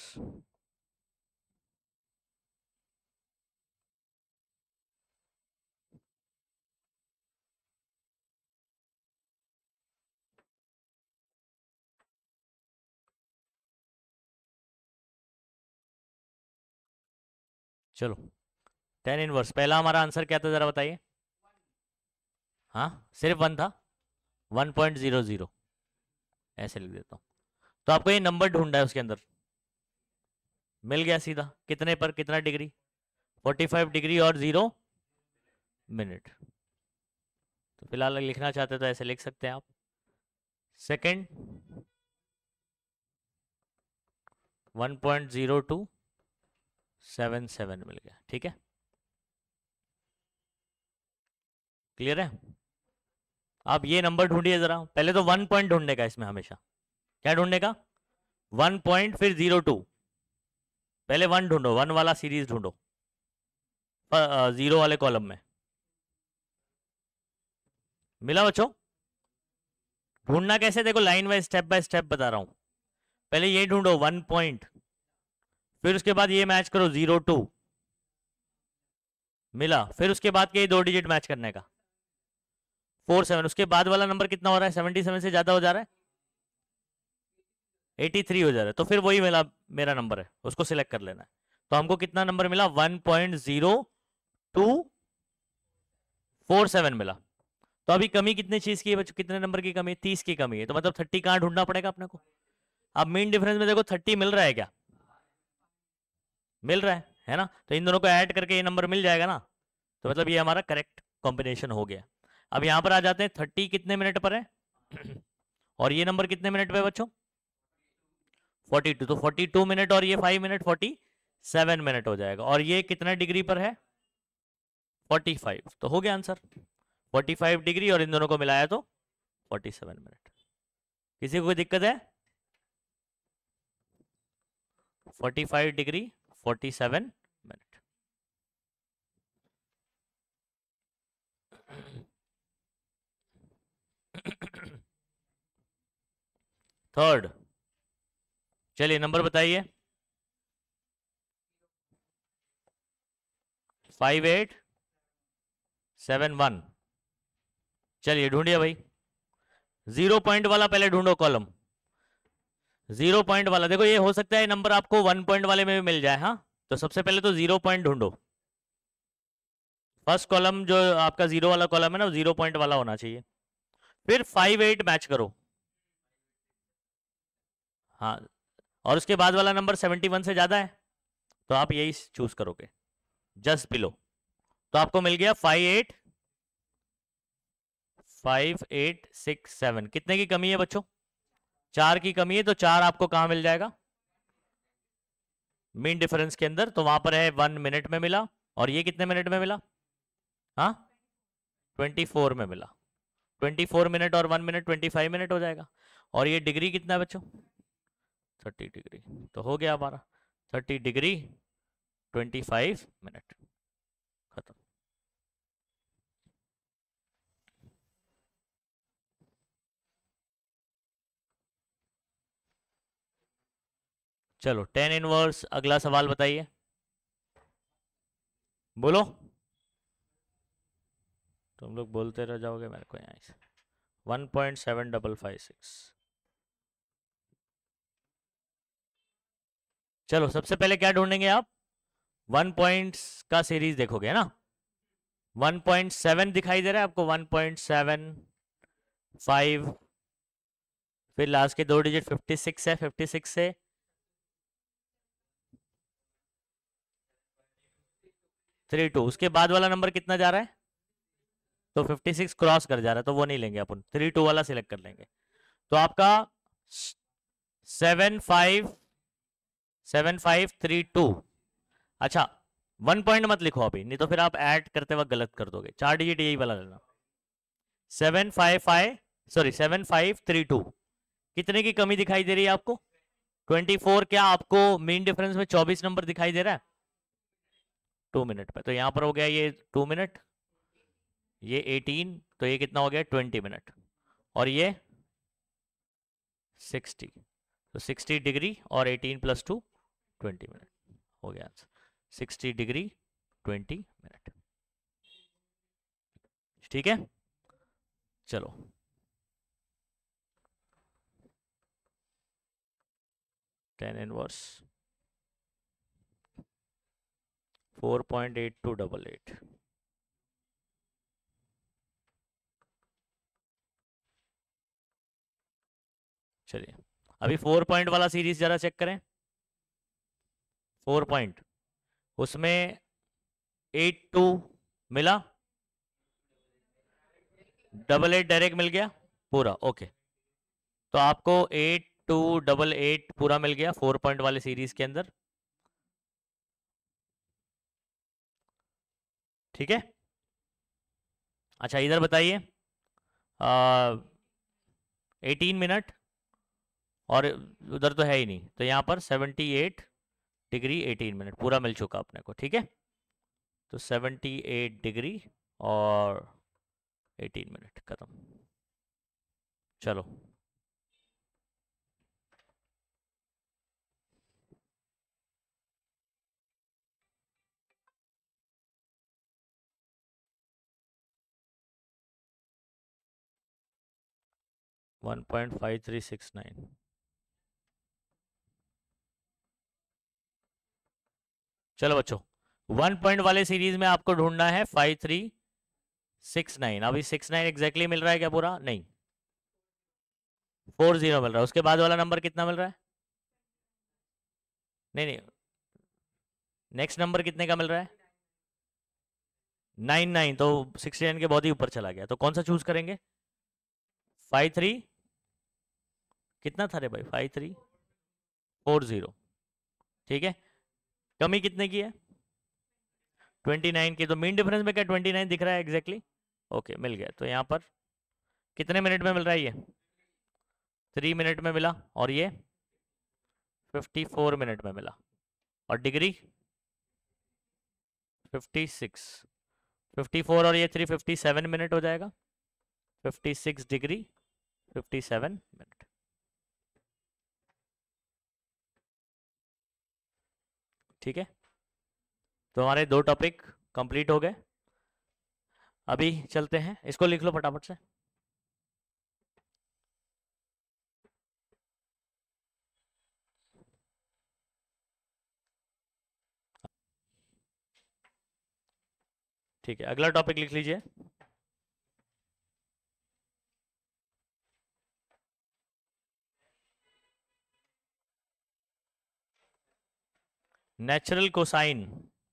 चलो टेन इनवर्स, पहला हमारा आंसर क्या था जरा बताइए? हाँ सिर्फ 1 था, 1.00 ऐसे लिख देता हूँ। तो आपको ये नंबर ढूंढना है उसके अंदर, मिल गया सीधा, कितने पर कितना डिग्री, 45 डिग्री और 0 मिनट। तो फिलहाल लिखना चाहते तो ऐसे लिख सकते हैं आप। सेकंड 1.0277 मिल गया, ठीक है, क्लियर है? आप ये नंबर ढूंढिए जरा, पहले तो 1 पॉइंट ढूंढने का इसमें हमेशा, क्या ढूंढने का? 1 पॉइंट फिर 02, पहले 1 ढूंढो, 1 वाला सीरीज ढूंढो 0 वाले कॉलम में। मिला बच्चों? ढूंढना कैसे, देखो line wise step by step बता रहा हूं। पहले ये ढूंढो 1 पॉइंट, फिर उसके बाद ये मैच करो 02, मिला, फिर उसके बाद के 2 डिजिट मैच करने का 47, उसके बाद वाला नंबर कितना हो रहा है, 77 से ज्यादा हो जा रहा है, 83 हो जा रहा है, तो फिर वही मिला मेरा नंबर है, उसको सिलेक्ट कर लेना है। तो हमको कितना नंबर मिला, 1.0247 मिला। तो अभी कमी कितने चीज की है बच्चों, कितने नंबर की कमी है, 30 की कमी है, तो मतलब 30 कहाँ ढूंढना पड़ेगा अपने को, अब मीन डिफरेंस में देखो 30 मिल रहा है क्या? मिल रहा है ना? तो इन दोनों को ऐड करके ये नंबर मिल जाएगा ना, तो मतलब ये हमारा करेक्ट कॉम्बिनेशन हो गया। अब यहाँ पर आ जाते हैं 30 कितने मिनट पर है और ये नंबर कितने मिनट पे है बच्चों? 42। तो 42 मिनट और ये 5 मिनट 47 मिनट हो जाएगा। और ये कितना डिग्री पर है? 45। तो हो गया आंसर 45 डिग्री और इन दोनों को मिलाया तो 47 मिनट। किसी को कोई दिक्कत है? 45 डिग्री 47 मिनट। थर्ड, चलिए नंबर बताइए। 5871। चलिए ढूंढिए भाई। 0 पॉइंट वाला पहले ढूंढो कॉलम। 0 पॉइंट वाला देखो, ये हो सकता है नंबर आपको 1 पॉइंट वाले में भी मिल जाए। हाँ, तो सबसे पहले तो 0 पॉइंट ढूंढो। फर्स्ट कॉलम जो आपका 0 वाला कॉलम है ना, वो 0 पॉइंट वाला होना चाहिए। फिर 58 मैच करो। हाँ, और उसके बाद वाला नंबर 71 से ज्यादा है तो आप यही चूज करोगे, जस्ट बिलो। तो आपको मिल गया 5867। कितने की कमी है बच्चों? 4 की कमी है। तो 4 आपको कहां मिल जाएगा? मीन डिफरेंस के अंदर। तो वहां पर है 1 मिनट में मिला। और ये कितने मिनट में मिला? हाँ, 24 में मिला। 24 मिनट और 1 मिनट 25 मिनट हो जाएगा। और ये डिग्री कितना है बच्चों? 30 डिग्री। तो हो गया हमारा 30 डिग्री 25 मिनट। खत्म। चलो 10 इनवर्स, अगला सवाल बताइए। बोलो, तुम लोग बोलते रह जाओगे मेरे को यहाँ से। 1.7556। चलो सबसे पहले क्या ढूंढेंगे आप? 1 पॉइंट्स का सीरीज देखोगे ना। 1.7 दिखाई दे रहा है आपको? 1.75। फिर लास्ट के 2 डिजिट 56 है। 56 से 32। उसके बाद वाला नंबर कितना जा रहा है? तो 56 क्रॉस कर जा रहा है, तो वो नहीं लेंगे अपन, 32 वाला सिलेक्ट कर लेंगे। तो आपका 7532। अच्छा, 1 पॉइंट मत लिखो अभी, नहीं तो फिर आप ऐड करते वक्त गलत कर दोगे। 4 डिजिट यही वाला लेना। 7532। कितने की कमी दिखाई दे रही है आपको? 24। क्या आपको मीन डिफरेंस में 24 नंबर दिखाई दे रहा है? 2 मिनट पे। तो यहां पर हो गया ये 2 मिनट, ये 18, तो ये कितना हो गया? 20 मिनट। और ये 60। तो 60 डिग्री और 18 + 2 20 मिनट हो गया आंसर। 60 degree 20 minute. ठीक है, चलो। Tan inverse 4.8288। चलिए अभी 4 पॉइंट वाला सीरीज जरा चेक करें। 4 पॉइंट, उसमें 82 मिला, 88 डायरेक्ट मिल गया पूरा। ओके, तो आपको 8288 पूरा मिल गया 4 पॉइंट वाले सीरीज के अंदर। ठीक है, अच्छा इधर बताइए। 18 मिनट और उधर तो है ही नहीं, तो यहाँ पर 78 डिग्री 18 मिनट पूरा मिल चुका अपने को। ठीक है, तो 78 डिग्री और 18 मिनट खत्म। चलो 1.5369। चलो बच्चों, 1 पॉइंट वाले सीरीज में आपको ढूंढना है 5369। अभी 69 एग्जैक्टली मिल रहा है क्या पूरा? नहीं, 40 मिल रहा है। उसके बाद वाला नंबर कितना मिल रहा है? नहीं नहीं, नेक्स्ट नंबर कितने का मिल रहा है? 99। तो 69 के बहुत ही ऊपर चला गया, तो कौन सा चूज करेंगे? 53 कितना था रे भाई? 5340। ठीक है, कमी कितने की है? 29 की। तो मीन डिफरेंस में क्या 29 दिख रहा है एग्जैक्टली? ओके, मिल गया। तो यहाँ पर कितने मिनट में मिल रहा है ये? 3 मिनट में मिला। और ये 54 मिनट में मिला। और डिग्री 56। 54 और ये 3 57 मिनट हो जाएगा। 56 डिग्री 57 मिनट। ठीक है, तो हमारे 2 टॉपिक कंप्लीट हो गए। अभी चलते हैं, इसको लिख लो फटाफट से। ठीक है, अगला टॉपिक लिख लीजिए। Natural cosine.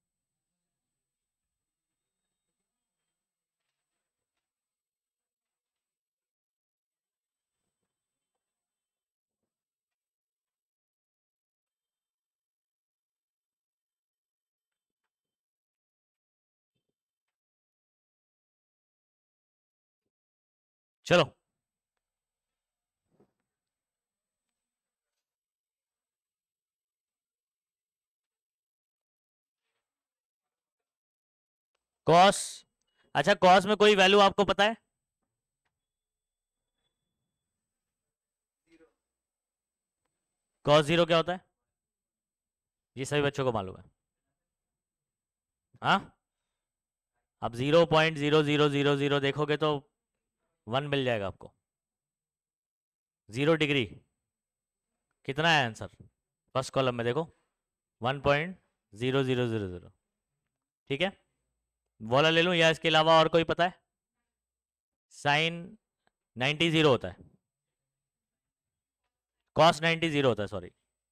चलो, कॉस। अच्छा, कॉस में कोई वैल्यू आपको पता है? कॉस 0 क्या होता है? ये सभी बच्चों को मालूम है। हाँ, अब 0.0000 देखोगे तो 1 मिल जाएगा आपको। 0 डिग्री कितना है आंसर? फर्स्ट कॉलम में देखो, 1.0000। ठीक है, वाला ले लूं या इसके अलावा और कोई पता है? साइन 90 0 होता है। कॉस 90 0 होता है, सॉरी।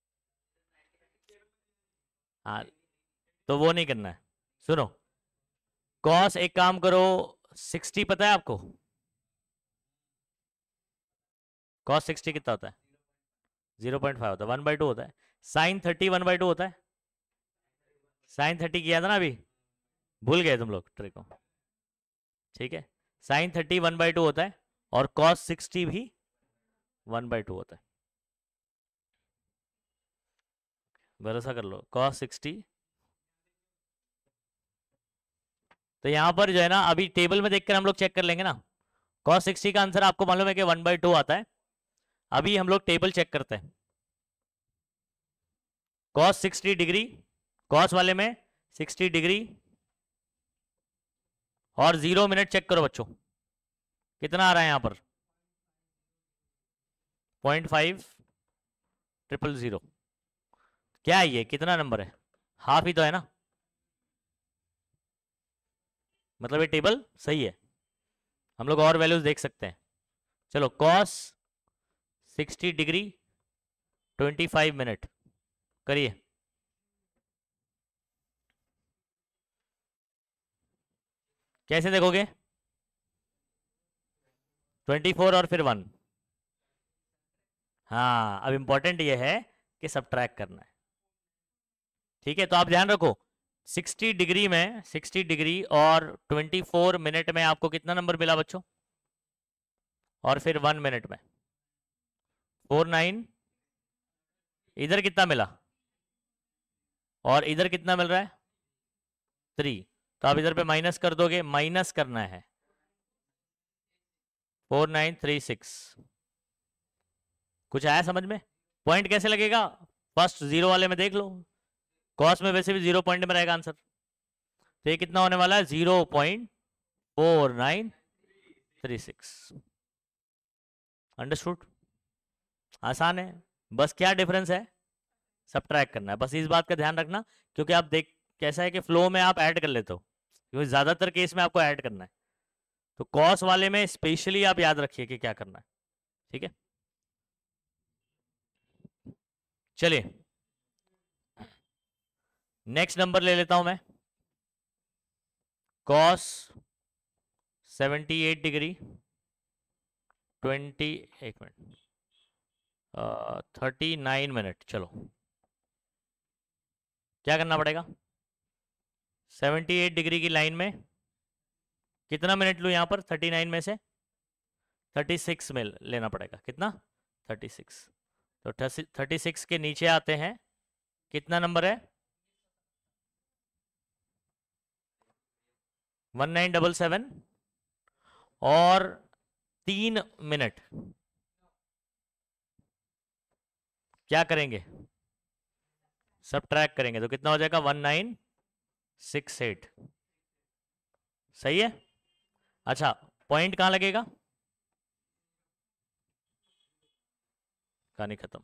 हाँ, तो वो नहीं करना है। सुनो, कॉस एक काम करो, 60 पता है आपको? कॉस 60 कितना होता है? 0.5 होता है, 1/2 होता है। साइन 30 1/2 होता है। साइन 30 किया था ना अभी, भूल गए तुम लोग ट्रिक को? ठीक है, साइन 30 1/2 होता है, और कॉस 60 भी 1/2 होता है। भरोसा कर लो, कॉस 60। तो यहां पर जो है ना, अभी टेबल में देखकर हम लोग चेक कर लेंगे ना। कॉस 60 का आंसर आपको मालूम है कि 1/2 आता है। अभी हम लोग टेबल चेक करते हैं। कॉस 60 डिग्री, कॉस वाले में 60 डिग्री और 0 मिनट चेक करो बच्चों, कितना आ रहा है यहां पर? 0.5000। क्या है ये, कितना नंबर है? हाफ ही तो है ना, मतलब ये टेबल सही है। हम लोग और वैल्यूज देख सकते हैं। चलो, कॉस 60 डिग्री 25 मिनट करिए। कैसे देखोगे? 24 और फिर 1। हाँ, अब इंपॉर्टेंट ये है कि सब्ट्रैक्ट करना है। ठीक है, तो आप ध्यान रखो, 60 डिग्री में 60 डिग्री और 24 मिनट में आपको कितना नंबर मिला बच्चों? और फिर 1 मिनट में 49। इधर कितना मिला? और इधर कितना मिल रहा है? 3। तो आप इधर पे माइनस कर दोगे, माइनस करना है 4936। कुछ आया समझ में? पॉइंट कैसे लगेगा? फर्स्ट 0 वाले में देख लो, कॉस में वैसे भी 0 पॉइंट में रहेगा आंसर। तो ये कितना होने वाला है? 0.4936। अंडरस्टूड? आसान है, बस क्या डिफरेंस है? सब्ट्रैक्ट करना है, बस इस बात का ध्यान रखना। क्योंकि आप देख, कैसा है कि फ्लो में आप ऐड कर लेते हो, क्योंकि ज्यादातर केस में आपको ऐड करना है। तो कॉस वाले में स्पेशली आप याद रखिए कि क्या करना है। ठीक है, चलिए नेक्स्ट नंबर ले लेता हूं मैं। कॉस 78 डिग्री 20 एक मिनट 39 मिनट। चलो क्या करना पड़ेगा, 78 डिग्री की लाइन में कितना मिनट लूँ यहाँ पर, 39 में से 36 में लेना पड़ेगा। कितना, 36। तो 36 के नीचे आते हैं, कितना नंबर है, 1977 और 3 मिनट। क्या करेंगे, सबट्रैक्ट करेंगे तो कितना हो जाएगा, 1968। सही है। अच्छा पॉइंट कहाँ लगेगा, कहानी खत्म।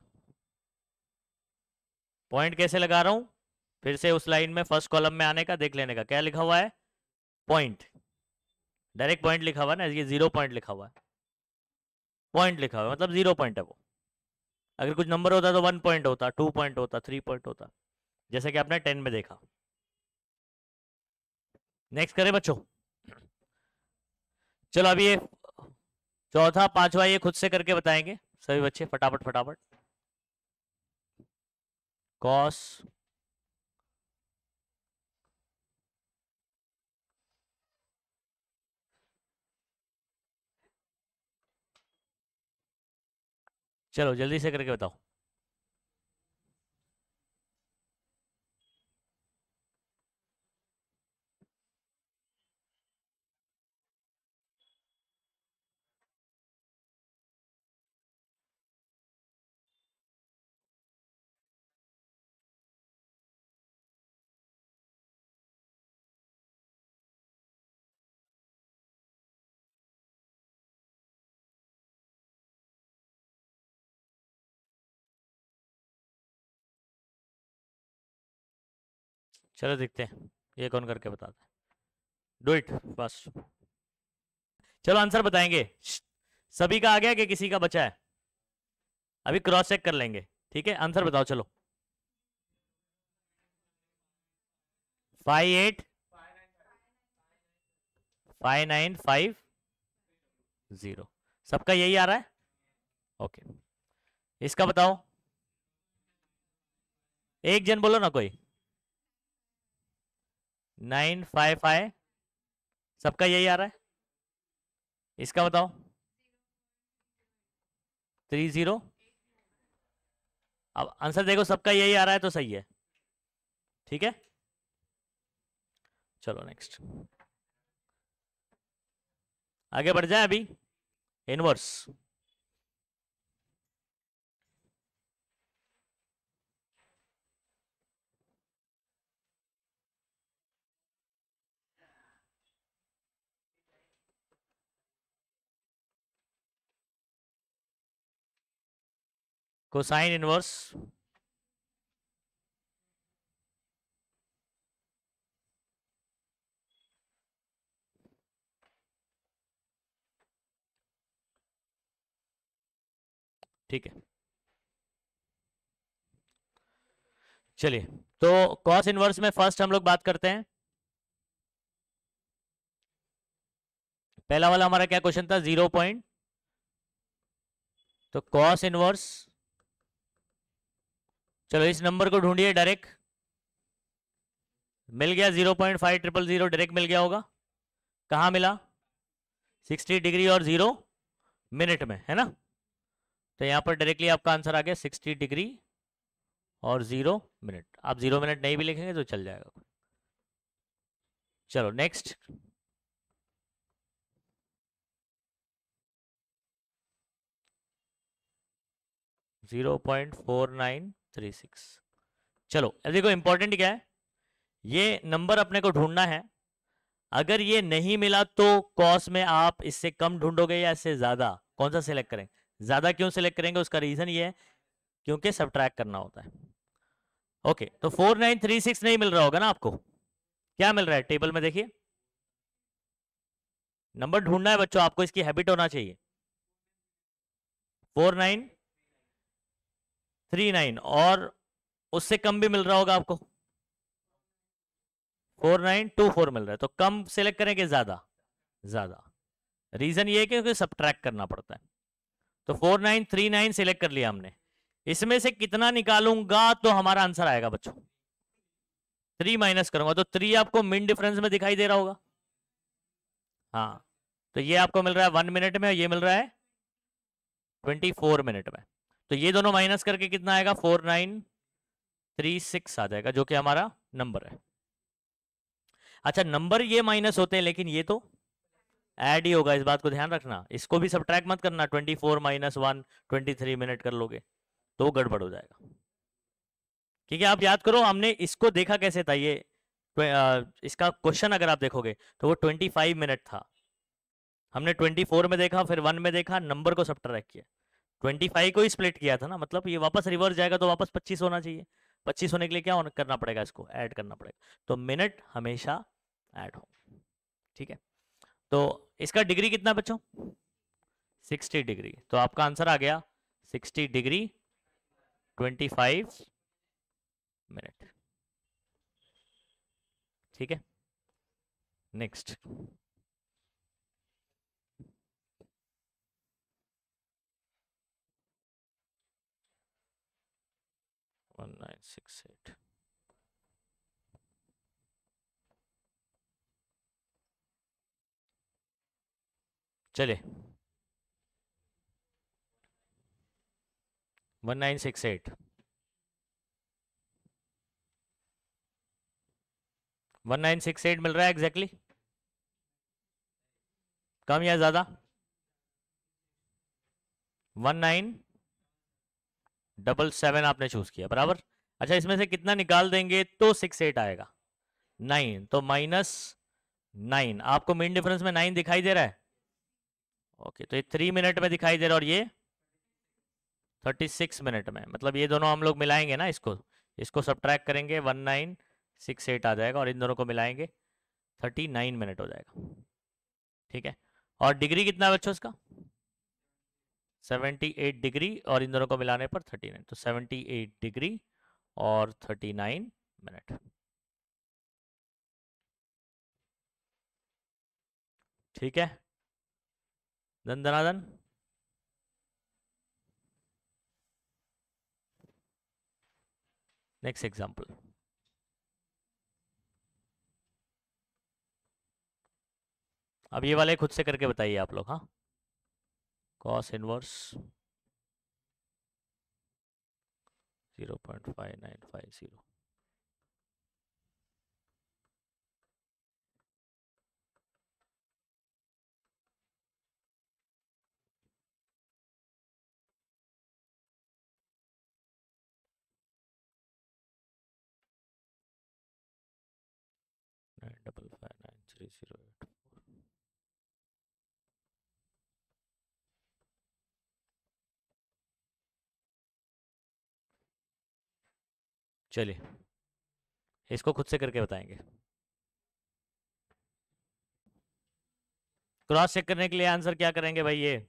पॉइंट कैसे लगा रहा हूं, फिर से उस लाइन में फर्स्ट कॉलम में आने का, देख लेने का क्या लिखा हुआ है, पॉइंट। डायरेक्ट पॉइंट लिखा हुआ है ना, ये 0 पॉइंट लिखा हुआ है, पॉइंट लिखा हुआ है मतलब 0 पॉइंट है वो। अगर कुछ नंबर होता तो 1 पॉइंट होता, 2 पॉइंट होता, 3 पॉइंट होता, जैसे कि आपने 10 में देखा। नेक्स्ट करें बच्चों। चलो अभी ये चौथा पांचवा ये खुद से करके बताएंगे सभी बच्चे, फटाफट फटाफट। कॉस चलो जल्दी से करके बताओ। चलो देखते हैं ये कौन करके बताता है, डू इट फास्ट। चलो आंसर बताएंगे, सभी का आ गया कि किसी का बचा है, अभी क्रॉस चेक कर लेंगे। ठीक है आंसर बताओ चलो। 585950, सबका यही आ रहा है। ओके इसका बताओ, एक जन बोलो ना कोई। 955, सबका यही आ रहा है। इसका बताओ 30। अब आंसर देखो सबका यही आ रहा है तो सही है। ठीक है चलो नेक्स्ट, आगे बढ़ जाए अभी। इनवर्स, कोसाइन इनवर्स, ठीक है। चलिए तो कॉस इनवर्स में फर्स्ट हम लोग बात करते हैं। पहला वाला हमारा क्या क्वेश्चन था, 0 पॉइंट, तो कॉस इनवर्स, चलो इस नंबर को ढूंढिए डायरेक्ट, मिल गया 0.5000, डायरेक्ट मिल गया होगा। कहाँ मिला, 60 डिग्री और 0 मिनट में, है ना। तो यहां पर डायरेक्टली आपका आंसर आ गया 60 डिग्री और 0 मिनट। आप 0 मिनट नहीं भी लिखेंगे तो चल जाएगा। चलो नेक्स्ट, जीरो 0.4936। चलो देखो इंपॉर्टेंट क्या है, ये नंबर अपने को ढूंढना है। अगर ये नहीं मिला तो कॉस में आप इससे कम ढूंढोगे या इससे ज्यादा, कौन सा सिलेक्ट करें। ज्यादा क्यों सिलेक्ट करेंगे, उसका रीजन ये है क्योंकि सबट्रैक्ट करना होता है। ओके तो 4936 नहीं मिल रहा होगा ना आपको, क्या मिल रहा है टेबल में देखिए। नंबर ढूंढना है बच्चों, आपको इसकी हैबिट होना चाहिए। 39 और उससे कम भी मिल रहा होगा आपको, 4924 मिल रहा है, तो कम सिलेक्ट करेंगे ज्यादा, ज्यादा। रीजन ये है कि सब्ट्रैक्ट करना पड़ता है। तो 4939 सिलेक्ट कर लिया हमने, इसमें से कितना निकालूंगा तो हमारा आंसर आएगा बच्चों, 3 माइनस करूंगा तो 3 आपको मिन डिफरेंस में दिखाई दे रहा होगा। हाँ, तो ये आपको मिल रहा है 1 मिनट में, ये मिल रहा है 24 मिनट में। तो ये दोनों माइनस करके कितना आएगा, 4936 आ जाएगा, जो कि हमारा नंबर है। अच्छा, नंबर ये माइनस होते हैं लेकिन ये तो ऐड ही होगा, इस बात को ध्यान रखना, इसको भी सबट्रैक्ट मत करना। 24 माइनस 1 23 मिनट कर लोगे तो गड़बड़ हो जाएगा। ठीक है, आप याद करो हमने इसको देखा कैसे था, ये इसका क्वेश्चन अगर आप देखोगे तो वो 25 मिनट था, हमने 24 में देखा, फिर 1 में देखा, नंबर को सब्ट्रैक्ट किया, 25 को ही स्प्लिट किया था ना, मतलब ये वापस रिवर्स जाएगा तो वापस 25 होना चाहिए। 25 होने के लिए क्या करना पड़ेगा, इसको ऐड करना पड़ेगा, तो मिनट हमेशा ऐड हो। ठीक है, तो इसका डिग्री कितना बच्चों, 60 डिग्री, तो आपका आंसर आ गया 60 डिग्री 25 मिनट। ठीक है, नेक्स्ट। वन 1968 चलिए 1968 1968 मिल रहा है एग्जैक्टली, कम या ज्यादा, 1977 आपने चूज किया, बराबर। अच्छा, इसमें से कितना निकाल देंगे तो 68 आएगा, 9, तो -9, आपको मीन डिफरेंस में 9 दिखाई दे रहा है, ओके, तो ये 3 मिनट में दिखाई दे रहा है और ये 36 मिनट में, मतलब ये दोनों हम लोग मिलाएंगे ना, इसको सब्ट्रैक्ट करेंगे, 1968 आ जाएगा और इन दोनों को मिलाएंगे 39 मिनट हो जाएगा। ठीक है, और डिग्री कितना है बच्चों इसका, 78 डिग्री और इन दोनों को मिलाने पर 39, तो 78 डिग्री और 39 मिनट। ठीक है, धन धनाधन। नेक्स्ट एग्जांपल, अब ये वाले खुद से करके बताइए आप लोग। हाँ, कॉस इनवर्स 0.5950, डबल 593084। चलिए इसको खुद से करके बताएंगे। क्रॉस चेक करने के लिए आंसर क्या करेंगे भाई, ये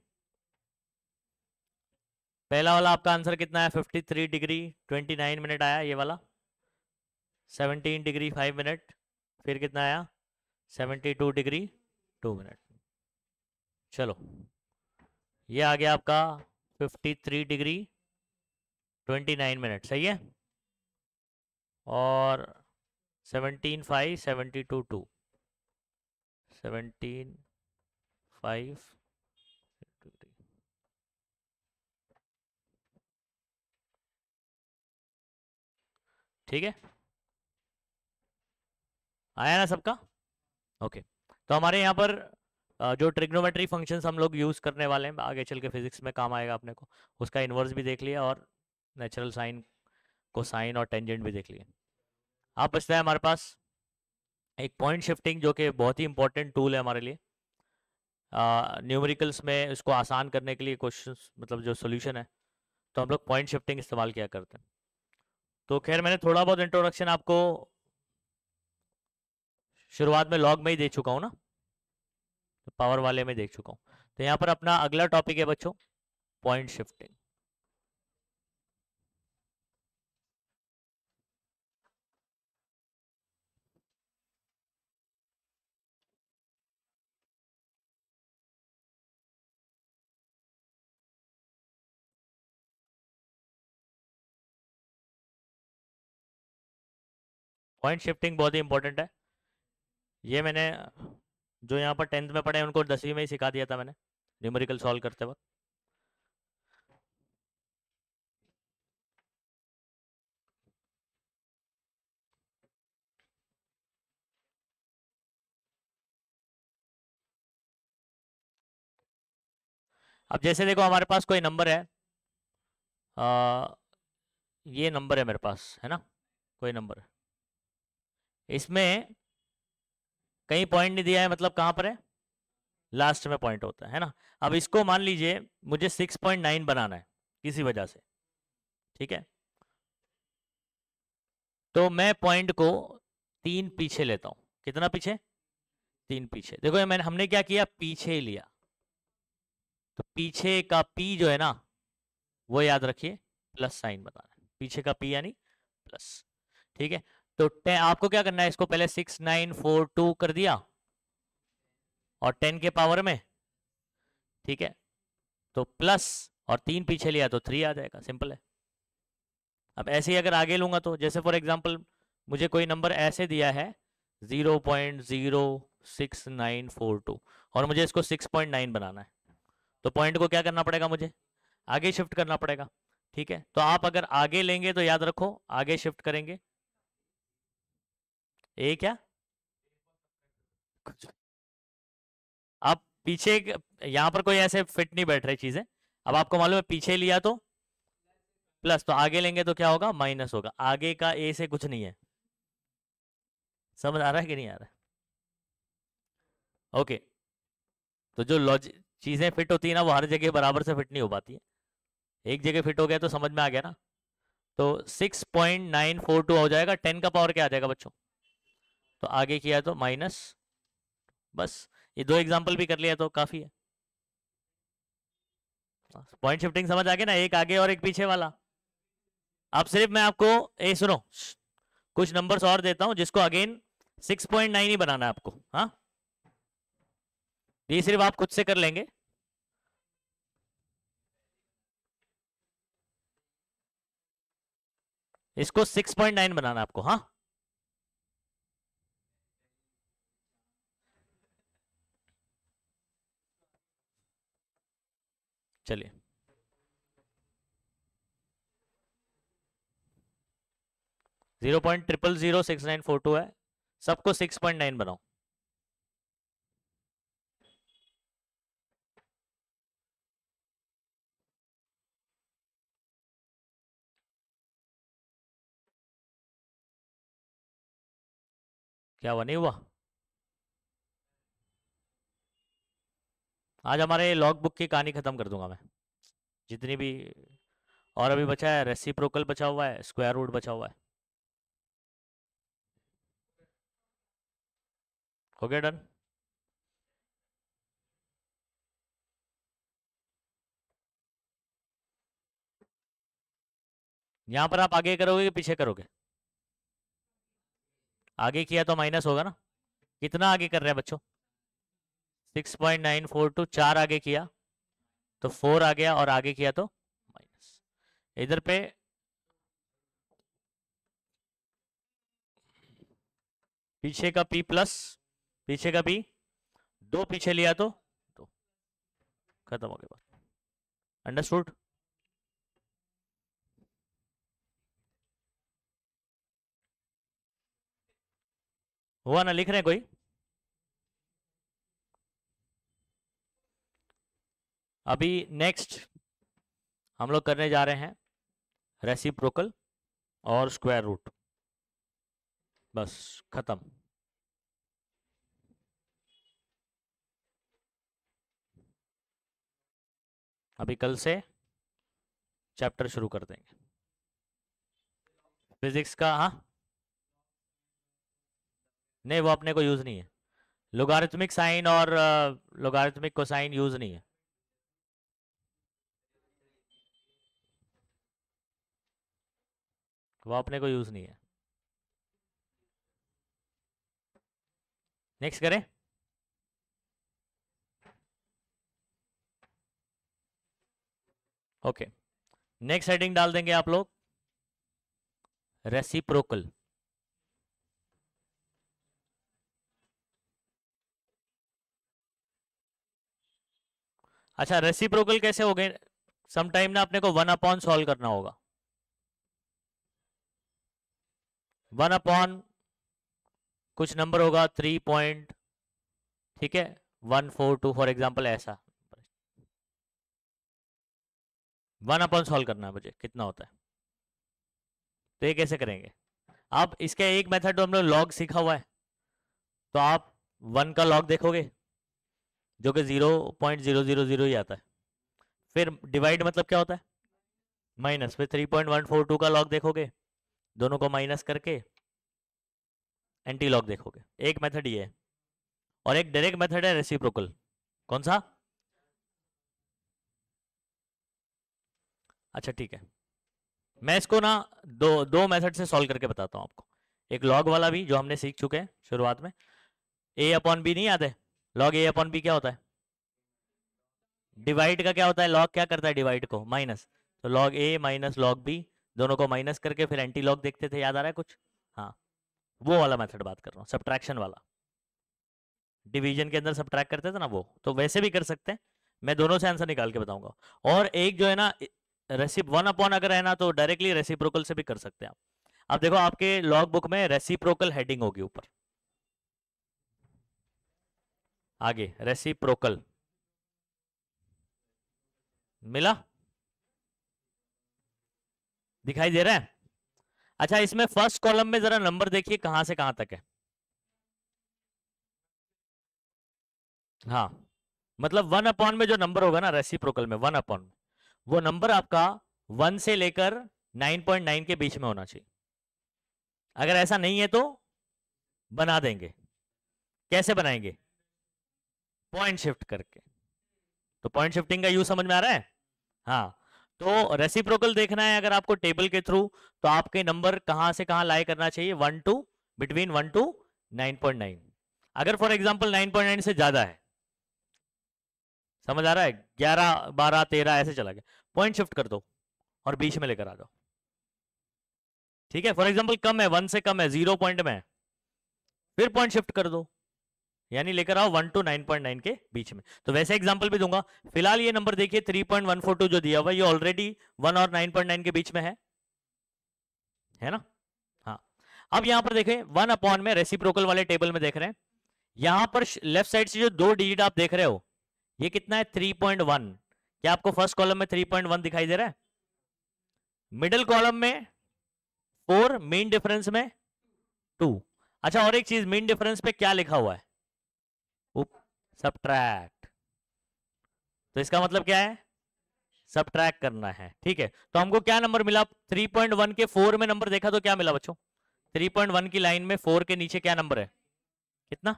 पहला वाला आपका आंसर कितना है, 53 डिग्री 29 मिनट आया, ये वाला 17 डिग्री 5 मिनट, फिर कितना आया 72 डिग्री 2 मिनट। चलो, ये आ गया आपका 53 डिग्री 29 मिनट, सही है, और 17 5 72 2, 17 5 ठीक है, आया ना सबका, ओके। तो हमारे यहाँ पर जो ट्रिग्नोमेट्री फंक्शंस हम लोग यूज़ करने वाले हैं, आगे चल के फिजिक्स में काम आएगा अपने को, उसका इन्वर्स भी देख लिया और नेचुरल साइन, कोसाइन और टेंजेंट भी देख लिए। अब बचता है हमारे पास एक पॉइंट शिफ्टिंग, जो कि बहुत ही इंपॉर्टेंट टूल है हमारे लिए न्यूमेरिकल्स में, इसको आसान करने के लिए क्वेश्चंस, मतलब जो सोल्यूशन है, तो हम लोग पॉइंट शिफ्टिंग इस्तेमाल किया करते हैं। तो खैर मैंने थोड़ा बहुत इंट्रोडक्शन आपको शुरुआत में लॉग में ही दे चुका हूँ ना, तो पावर वाले में देख चुका हूँ। तो यहाँ पर अपना अगला टॉपिक है बच्चों, पॉइंट शिफ्टिंग। पॉइंट शिफ्टिंग बहुत ही इंपॉर्टेंट है। ये मैंने जो यहाँ पर 10th में पढ़े उनको 10वीं में ही सिखा दिया था मैंने न्यूमेरिकल सॉल्व करते वक्त। अब जैसे देखो हमारे पास कोई नंबर है, ये नंबर है मेरे पास, है ना, कोई नंबर है, इसमें कहीं पॉइंट नहीं दिया है, मतलब कहाँ पर है, लास्ट में पॉइंट होता है ना। अब इसको मान लीजिए मुझे 6.9 बनाना है किसी वजह से, ठीक है, तो मैं पॉइंट को 3 पीछे लेता हूं। कितना पीछे? 3 पीछे। देखो ये मैंने हमने क्या किया, पीछे ही लिया, तो पीछे का पी जो है ना वो याद रखिए प्लस साइन बताना है, पीछे का पी यानी प्लस, ठीक है। तो आपको क्या करना है, इसको पहले 6942 कर दिया और 10 के पावर में, ठीक है, तो प्लस और 3 पीछे लिया तो 3 आ जाएगा, सिंपल है। अब ऐसे ही अगर आगे लूंगा तो जैसे फॉर एग्जांपल मुझे कोई नंबर ऐसे दिया है 0.06942 और मुझे इसको 6.9 बनाना है, तो पॉइंट को क्या करना पड़ेगा, मुझे आगे शिफ्ट करना पड़ेगा, ठीक है। तो आप अगर आगे लेंगे तो याद रखो आगे शिफ्ट करेंगे, ए क्या कुछ, आप पीछे यहां पर कोई ऐसे फिट नहीं बैठ रही चीजें। अब आपको मालूम है पीछे लिया तो प्लस, तो आगे लेंगे तो क्या होगा, माइनस होगा, आगे का ए से कुछ नहीं है। समझ आ रहा है कि नहीं आ रहा है? ओके, तो जो लॉजिक चीजें फिट होती है ना वो हर जगह बराबर से फिट नहीं हो पाती है, एक जगह फिट हो गया तो समझ में आ गया ना। तो 6.942 हो जाएगा, 10 का पावर क्या आ जाएगा बच्चों, तो आगे किया तो माइनस, बस ये 2 एग्जाम्पल भी कर लिया तो काफी है। पॉइंट शिफ्टिंग समझ आ गया ना, एक आगे और एक पीछे वाला। अब सिर्फ मैं आपको सुनो, कुछ नंबर्स और देता हूं जिसको अगेन 6.9 ही बनाना है आपको, हाँ, ये सिर्फ आप खुद से कर लेंगे। इसको 6.9 बनाना है आपको, हाँ, चलिए 0.0006942 है, सबको 6.9 बनाओ। क्या हुआ, नहीं हुआ? आज हमारे लॉग बुक की कहानी खत्म कर दूंगा मैं, जितनी भी, और अभी बचा है रेसिप्रोकल बचा हुआ है, स्क्वायर रूट बचा हुआ है। हो गया डन? यहां पर आप आगे करोगे कि पीछे करोगे? आगे किया तो माइनस होगा ना, कितना आगे कर रहे हैं बच्चों, 6.942, 4 आगे किया तो 4 आ गया और आगे किया तो माइनस, इधर पे पीछे का p प्लस, पीछे का p, 2 पीछे लिया तो 2, खत्म हो गया बात। अंडरस्टूड? हुआ ना, लिख रहे हैं कोई? अभी नेक्स्ट हम लोग करने जा रहे हैं रेसिप्रोकल और स्क्वायर रूट, बस खत्म। अभी कल से चैप्टर शुरू कर देंगे फिजिक्स का, हाँ, नहीं वो अपने को यूज नहीं है, लोगारिथमिक साइन और लोगारिथमिक कोसाइन यूज नहीं है। वो अपने को यूज नहीं है। नेक्स्ट करें? ओके, नेक्स्ट हेडिंग डाल देंगे आप लोग रेसिप्रोकल। अच्छा रेसिप्रोकल कैसे हो गए, सम टाइम ना अपने को 1 अपॉन सॉल्व करना होगा। 1 अपॉन कुछ नंबर होगा 3 पॉइंट, ठीक है 142 फॉर एग्जाम्पल, ऐसा 1 अपॉन सॉल्व करना है मुझे, कितना होता है। तो ये कैसे करेंगे, आप इसका एक मेथड तो हम लोग लॉग सीखा हुआ है, तो आप 1 का लॉग देखोगे जो कि 0.000 ही आता है, फिर डिवाइड मतलब क्या होता है माइनस, फिर 3.142 का लॉग देखोगे, दोनों को माइनस करके एंटी लॉग देखोगे। एक मेथड ये है, और एक डायरेक्ट मेथड है रेसिप्रोकल। कौन सा? अच्छा ठीक है, मैं इसको ना दो दो मेथड से सॉल्व करके बताता हूँ आपको। एक लॉग वाला भी जो हमने सीख चुके हैं शुरुआत में, ए अपॉन बी नहीं याद है, लॉग ए अपॉन बी क्या होता है, डिवाइड का क्या होता है, लॉग क्या करता है डिवाइड को, माइनस, तो log A minus log B, दोनों को माइनस करके फिर एंटी लॉग देखते थे, याद आ रहा है कुछ? हाँ, वो वाला मेथड बात कर रहा हूँ, सब्ट्रैक्शन वाला, डिवीजन के अंदर सब्ट्रैक्ट करते थे ना वो, तो वैसे भी कर सकते हैं, मैं दोनों से आंसर निकाल के बताऊंगा। और एक जो है ना रेसिप 1 अपॉन अगर है ना तो डायरेक्टली रेसिप्रोकल से भी कर सकते हैं आप। अब देखो आपके लॉग बुक में रेसिप्रोकल हेडिंग होगी ऊपर, आगे रेसिप्रोकल मिला, दिखाई दे रहा है? अच्छा इसमें फर्स्ट कॉलम में जरा नंबर देखिए कहां से कहां तक है। हाँ, मतलब 1 अपॉन में जो नंबर होगा ना रेसिप्रोकल में 1 अपॉन में, वो नंबर आपका 1 से लेकर 9.9 के बीच में होना चाहिए। अगर ऐसा नहीं है तो बना देंगे। कैसे बनाएंगे? पॉइंट शिफ्ट करके। तो पॉइंट शिफ्टिंग का यूज समझ में आ रहा है? हाँ, तो रेसिप्रोकल देखना है अगर आपको टेबल के थ्रू, तो आपके नंबर कहां से कहां लाई करना चाहिए, 1 टू बिटवीन 1 टू 9.9। अगर फॉर एग्जांपल 9.9 से ज्यादा है, समझ आ रहा है, 11 12 13 ऐसे चला गया, पॉइंट शिफ्ट कर दो और बीच में लेकर आ जाओ। ठीक है, फॉर एग्जांपल कम है, 1 से कम है, 0 पॉइंट में है, फिर पॉइंट शिफ्ट कर दो, यानी लेकर आओ 1 टू 9.9 के बीच में। तो वैसे एग्जांपल भी दूंगा। फिलहाल ये नंबर देखिए 3.142 जो दिया हुआ ये ऑलरेडी 1 और 9.9 के बीच में है ना? हाँ, अब यहां पर देखें 1 अपॉन में रेसिप्रोकल वाले टेबल में देख रहे हैं, यहां पर लेफ्ट साइड से जो 2 डिजिट आप देख रहे हो, ये कितना है 3.1। क्या आपको फर्स्ट कॉलम में 3.1 दिखाई दे रहा है? मिडिल कॉलम में 4, मीन डिफरेंस में 2। अच्छा और एक चीज, मीन डिफरेंस पे क्या लिखा हुआ है? सब्ट्रैक्ट। तो इसका मतलब क्या है? सब्ट्रैक्ट करना है। ठीक है, तो हमको क्या नंबर मिला? 3.1 के 4 में नंबर देखा तो क्या मिला बच्चों? 3.1 की लाइन में 4 के नीचे क्या नंबर है? कितना?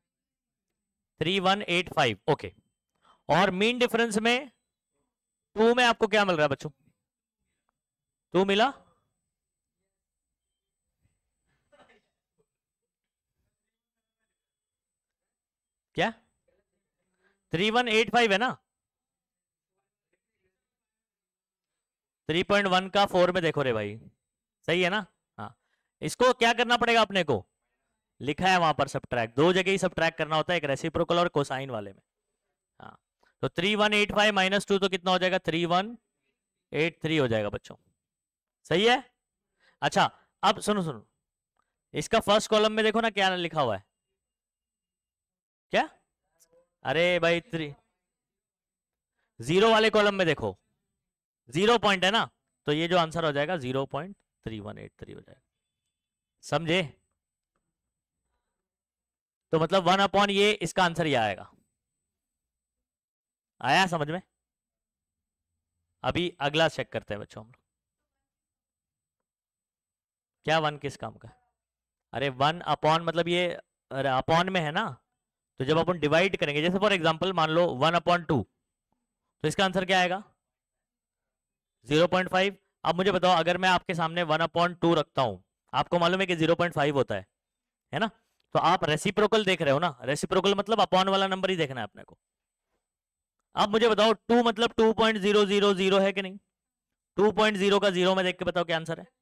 3185। ओके, और मीन डिफरेंस में 2 में आपको क्या मिल रहा है बच्चों? 2 मिला? क्या 3185 है ना? 3.1 का 4 में देखो रे भाई, सही है ना? हाँ, इसको क्या करना पड़ेगा अपने को? लिखा है वहां पर सब्ट्रैक्ट, 2 जगह ही सब्ट्रैक्ट करना होता है, एक रेसिप्रोकल और कोसाइन वाले में। हाँ, तो 3185 माइनस 2 तो कितना हो जाएगा? 3183 हो जाएगा बच्चों, सही है? अच्छा, अब सुनो सुनो, इसका फर्स्ट कॉलम में देखो ना क्या लिखा हुआ है, क्या? अरे भाई 0 वाले कॉलम में देखो, 0 पॉइंट है ना, तो ये जो आंसर हो जाएगा 0.3183 हो जाएगा, समझे? तो मतलब 1 अपॉन ये, इसका आंसर ये आएगा। आया समझ में? अभी अगला चेक करते हैं बच्चों हम लोग। क्या 1 किस काम का? अरे 1 अपॉन मतलब ये अपॉन में है ना, तो जब अपन डिवाइड करेंगे, जैसे फॉर एग्जांपल मान लो 1/2, तो इसका आंसर क्या आएगा? 0.5। अब मुझे बताओ, अगर मैं आपके सामने 1/2 रखता हूं, आपको मालूम है कि 0.5 होता है ना? तो आप रेसिप्रोकल देख रहे हो ना, रेसिप्रोकल मतलब अपॉन वाला नंबर ही देखना है अपने को। अब मुझे बताओ 2 मतलब 2.000 है कि नहीं? 2.0 का 0 में देख के बताओ क्या आंसर है?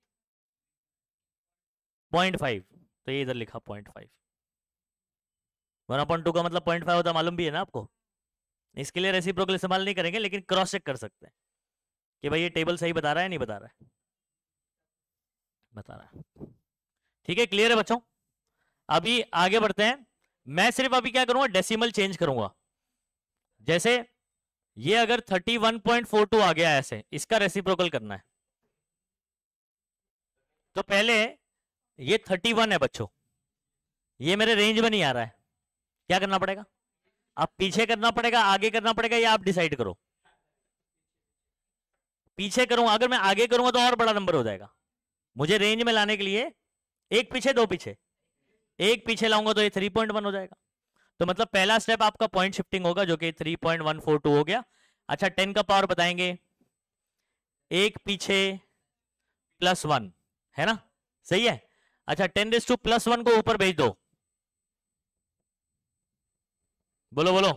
0.5, तो ये इधर लिखा 0.5। 1/2 का मतलब 0.5 होता, मालूम भी है ना आपको? इसके लिए रेसिप्रोकल इस्तेमाल नहीं करेंगे, लेकिन क्रॉस चेक कर सकते हैं कि भाई ये टेबल सही बता रहा है नहीं बता रहा है, बता रहा है। ठीक है, क्लियर है बच्चों? अभी आगे बढ़ते हैं। मैं सिर्फ अभी क्या करूंगा, डेसिमल चेंज करूंगा। जैसे ये अगर 31.42 आ गया ऐसे, इसका रेसिप्रोकल करना है तो पहले ये 31 है बच्चों, ये मेरे रेंज में नहीं आ रहा है, क्या करना पड़ेगा? अब पीछे करना पड़ेगा, आगे करना पड़ेगा, या आप डिसाइड करो। पीछे करूंगा, अगर मैं आगे करूंगा तो और बड़ा नंबर हो जाएगा। मुझे रेंज में लाने के लिए एक पीछे दो पीछे, एक पीछे लाऊंगा तो ये 3.1 हो जाएगा। तो मतलब पहला स्टेप आपका पॉइंट शिफ्टिंग होगा, जो कि 3.142 हो गया। अच्छा, 10 का पावर बताएंगे, एक पीछे +1 है ना, सही है। अच्छा, 10⁻+1 को ऊपर भेज दो, बोलो बोलो,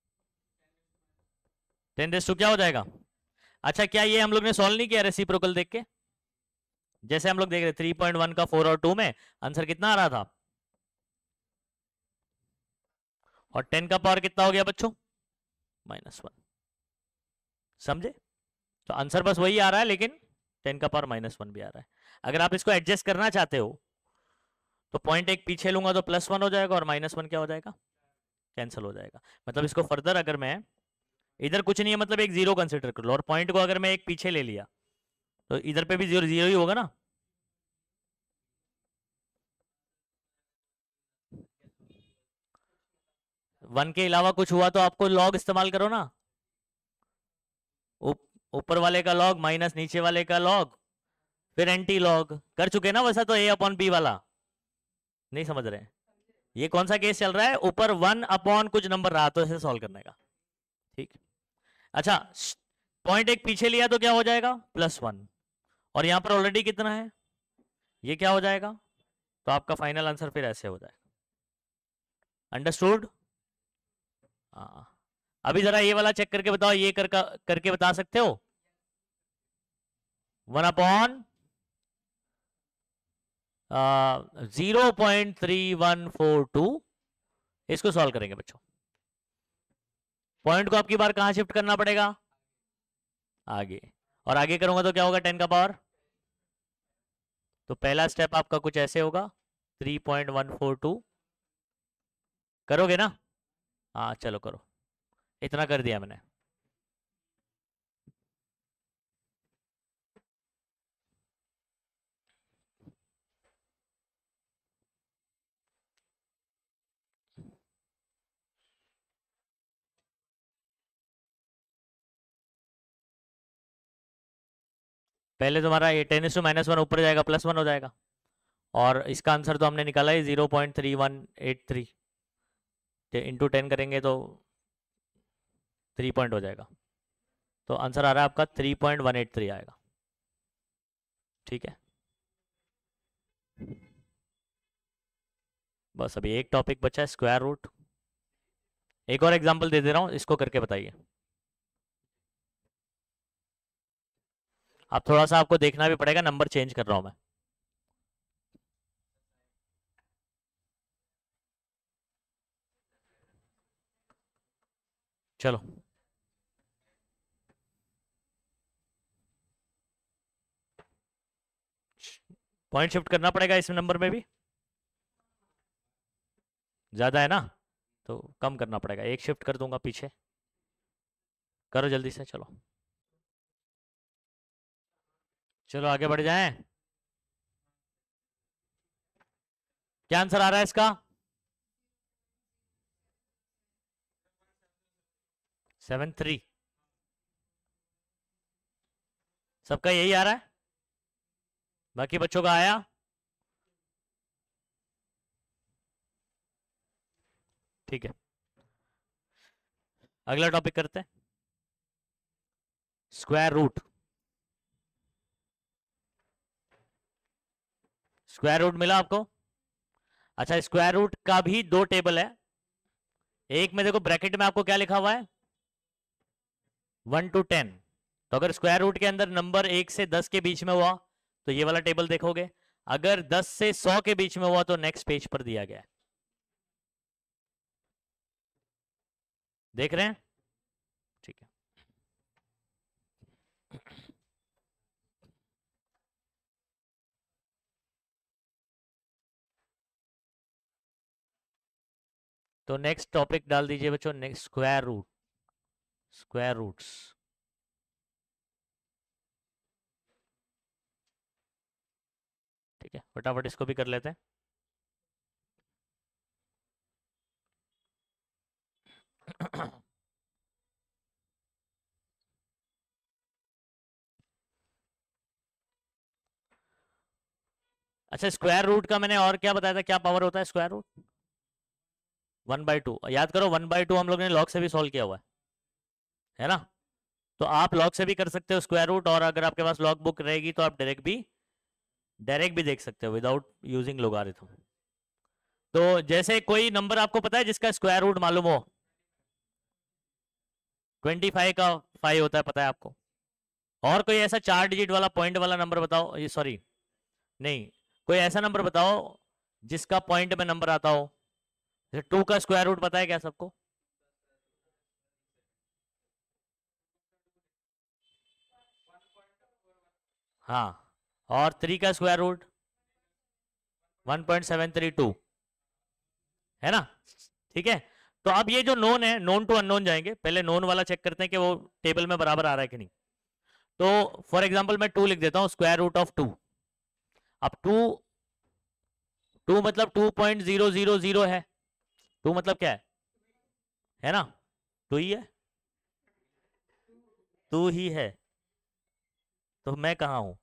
10 क्या हो जाएगा? अच्छा, क्या ये हम लोग ने सॉल्व नहीं किया रेसिप्रोकल देख के? जैसे हम लोग देख रहे 3.1 का 4 और 2 में आंसर कितना आ रहा था, और 10 का पावर कितना हो गया बच्चों? -1। समझे? तो आंसर बस वही आ रहा है, लेकिन 10 का पावर -1 भी आ रहा है। अगर आप इसको एडजस्ट करना चाहते हो तो पॉइंट एक पीछे लूंगा तो +1 हो जाएगा, और -1 क्या हो जाएगा? कैंसिल हो जाएगा। मतलब इसको फर्दर अगर मैं इधर कुछ नहीं है, मतलब एक जीरो कंसिडर कर लो, और पॉइंट को अगर मैं एक पीछे ले लिया तो इधर पे भी जीरो जीरो ही होगा ना। वन के अलावा कुछ हुआ तो आपको लॉग इस्तेमाल करो ना, ऊपर वाले का लॉग माइनस नीचे वाले का लॉग, फिर एंटी लॉग कर चुके ना वैसा, तो A/B वाला नहीं समझ रहे हैं? ये कौन सा केस चल रहा है, ऊपर 1/ कुछ नंबर रहा तो इसे सॉल्व करने का। ठीक। अच्छा, पॉइंट एक पीछे लिया तो क्या हो जाएगा? +1, और यहां पर ऑलरेडी कितना है, ये क्या हो जाएगा? तो आपका फाइनल आंसर फिर ऐसे हो जाएगा। अंडरस्टूड? हाँ। अभी जरा ये वाला चेक करके बताओ, ये करके बता सकते हो? 0.3142, इसको सॉल्व करेंगे बच्चों। पॉइंट को आपकी बार कहां शिफ्ट करना पड़ेगा? आगे, और आगे करूंगा तो क्या होगा? 10 का पावर। तो पहला स्टेप आपका कुछ ऐसे होगा, 3.142 करोगे ना? हाँ चलो करो, इतना कर दिया मैंने। पहले तुम्हारा ये 10⁻⁻1 ऊपर जाएगा, +1 हो जाएगा, और इसका आंसर तो हमने निकाला है 0.3183, इंटू 10 करेंगे तो 3 पॉइंट हो जाएगा। तो आंसर आ रहा है आपका 3.183 आएगा। ठीक है, बस अभी एक टॉपिक बचा है, स्क्वायर रूट। एक और एग्जांपल दे दे रहा हूं, इसको करके बताइए। अब थोड़ा सा आपको देखना भी पड़ेगा, नंबर चेंज कर रहा हूं मैं। चलो, पॉइंट शिफ्ट करना पड़ेगा इस नंबर में भी, ज्यादा है ना तो कम करना पड़ेगा, एक शिफ्ट कर दूंगा पीछे। करो जल्दी से, चलो चलो आगे बढ़ जाएं। क्या आंसर आ रहा है इसका? 7.3, सबका यही आ रहा है, बाकी बच्चों का आया? ठीक है, अगला टॉपिक करते हैं, स्क्वायर रूट। स्क्वायर रूट मिला आपको? अच्छा, स्क्वायर रूट का भी दो टेबल है। एक में देखो ब्रैकेट में आपको क्या लिखा हुआ है, 1 to 10। तो अगर स्क्वायर रूट के अंदर नंबर 1 से 10 के बीच में हुआ तो ये वाला टेबल देखोगे, अगर 10 से 100 के बीच में हुआ तो नेक्स्ट पेज पर दिया गया है। देख रहे हैं? तो नेक्स्ट टॉपिक डाल दीजिए बच्चों, next square root, square roots. ठीक है, फटाफट इसको भी कर लेते हैं। अच्छा, स्क्वायर रूट का मैंने और क्या बताया था, क्या पावर होता है स्क्वायर रूट? 1/2। याद करो 1/2 हम लोग ने लॉग से भी सॉल्व किया हुआ है ना? तो आप लॉग से भी कर सकते हो स्क्वायर रूट, और अगर आपके पास लॉग बुक रहेगी तो आप डायरेक्ट भी देख सकते हो विदाउट यूजिंग लोगारिथम। तो जैसे कोई नंबर आपको पता है जिसका स्क्वायर रूट मालूम हो, 25 का 5 होता है, पता है आपको? और कोई ऐसा 4 डिजिट वाला पॉइंट वाला नंबर बताओ, ये सॉरी नहीं, कोई ऐसा नंबर बताओ जिसका पॉइंट में नंबर आता हो। जैसे 2 का स्क्वायर रूट पता है क्या सबको? हाँ, और 3 का स्क्वायर रूट 1.732 है ना? ठीक है, तो अब ये जो नोन है, नोन टू अननोन जाएंगे, पहले नोन वाला चेक करते हैं कि वो टेबल में बराबर आ रहा है कि नहीं। तो फॉर एग्जांपल मैं 2 लिख देता हूं, स्क्वायर रूट ऑफ 2। अब 2 मतलब 2.000 है। 2 मतलब क्या है ना? 2 ही है, 2 ही है, तो मैं कहाँ हूं?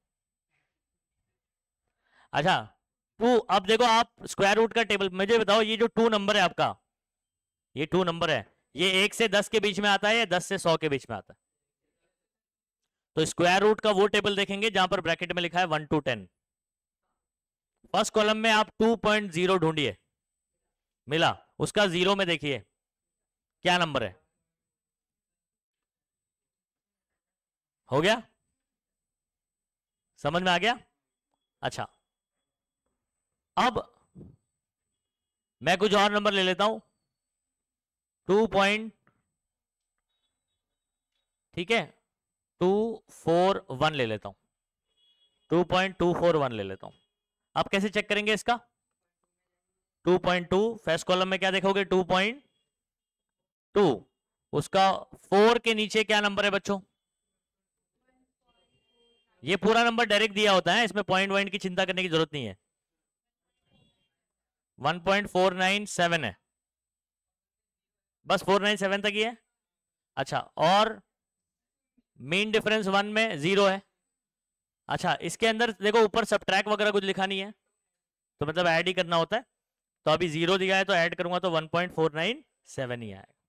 अच्छा, 2, अब देखो आप स्क्वायर रूट का टेबल मुझे बताओ, ये जो 2 नंबर है आपका, ये 2 नंबर है, ये 1 से 10 के बीच में आता है या 10 से 100 के बीच में आता है? तो स्क्वायर रूट का वो टेबल देखेंगे जहां पर ब्रैकेट में लिखा है 1 to 10। फर्स्ट कॉलम में आप 2.0 ढूंढिए, मिला, उसका जीरो में देखिए क्या नंबर है। हो गया, समझ में आ गया? अच्छा, अब मैं कुछ और नंबर ले लेता हूं, 2 पॉइंट, ठीक है, 241 ले लेता हूं, 2.241 ले लेता हूं। अब कैसे चेक करेंगे इसका? 2.2, फर्स्ट कॉलम में क्या देखोगे? 2.2, उसका 4 के नीचे क्या नंबर है बच्चों? ये पूरा नंबर डायरेक्ट दिया होता है, इसमें पॉइंट वॉइंट की चिंता करने की जरूरत नहीं है। 1.497 है, बस 497 तक ही है। अच्छा, और मीन डिफरेंस 1 में 0 है। अच्छा, इसके अंदर देखो ऊपर सब्ट्रैक्ट वगैरह कुछ लिखा नहीं है, तो मतलब ऐड ही करना होता है। तो अभी 0 दिया है तो ऐड करूंगा तो 1.497 ही आएगा।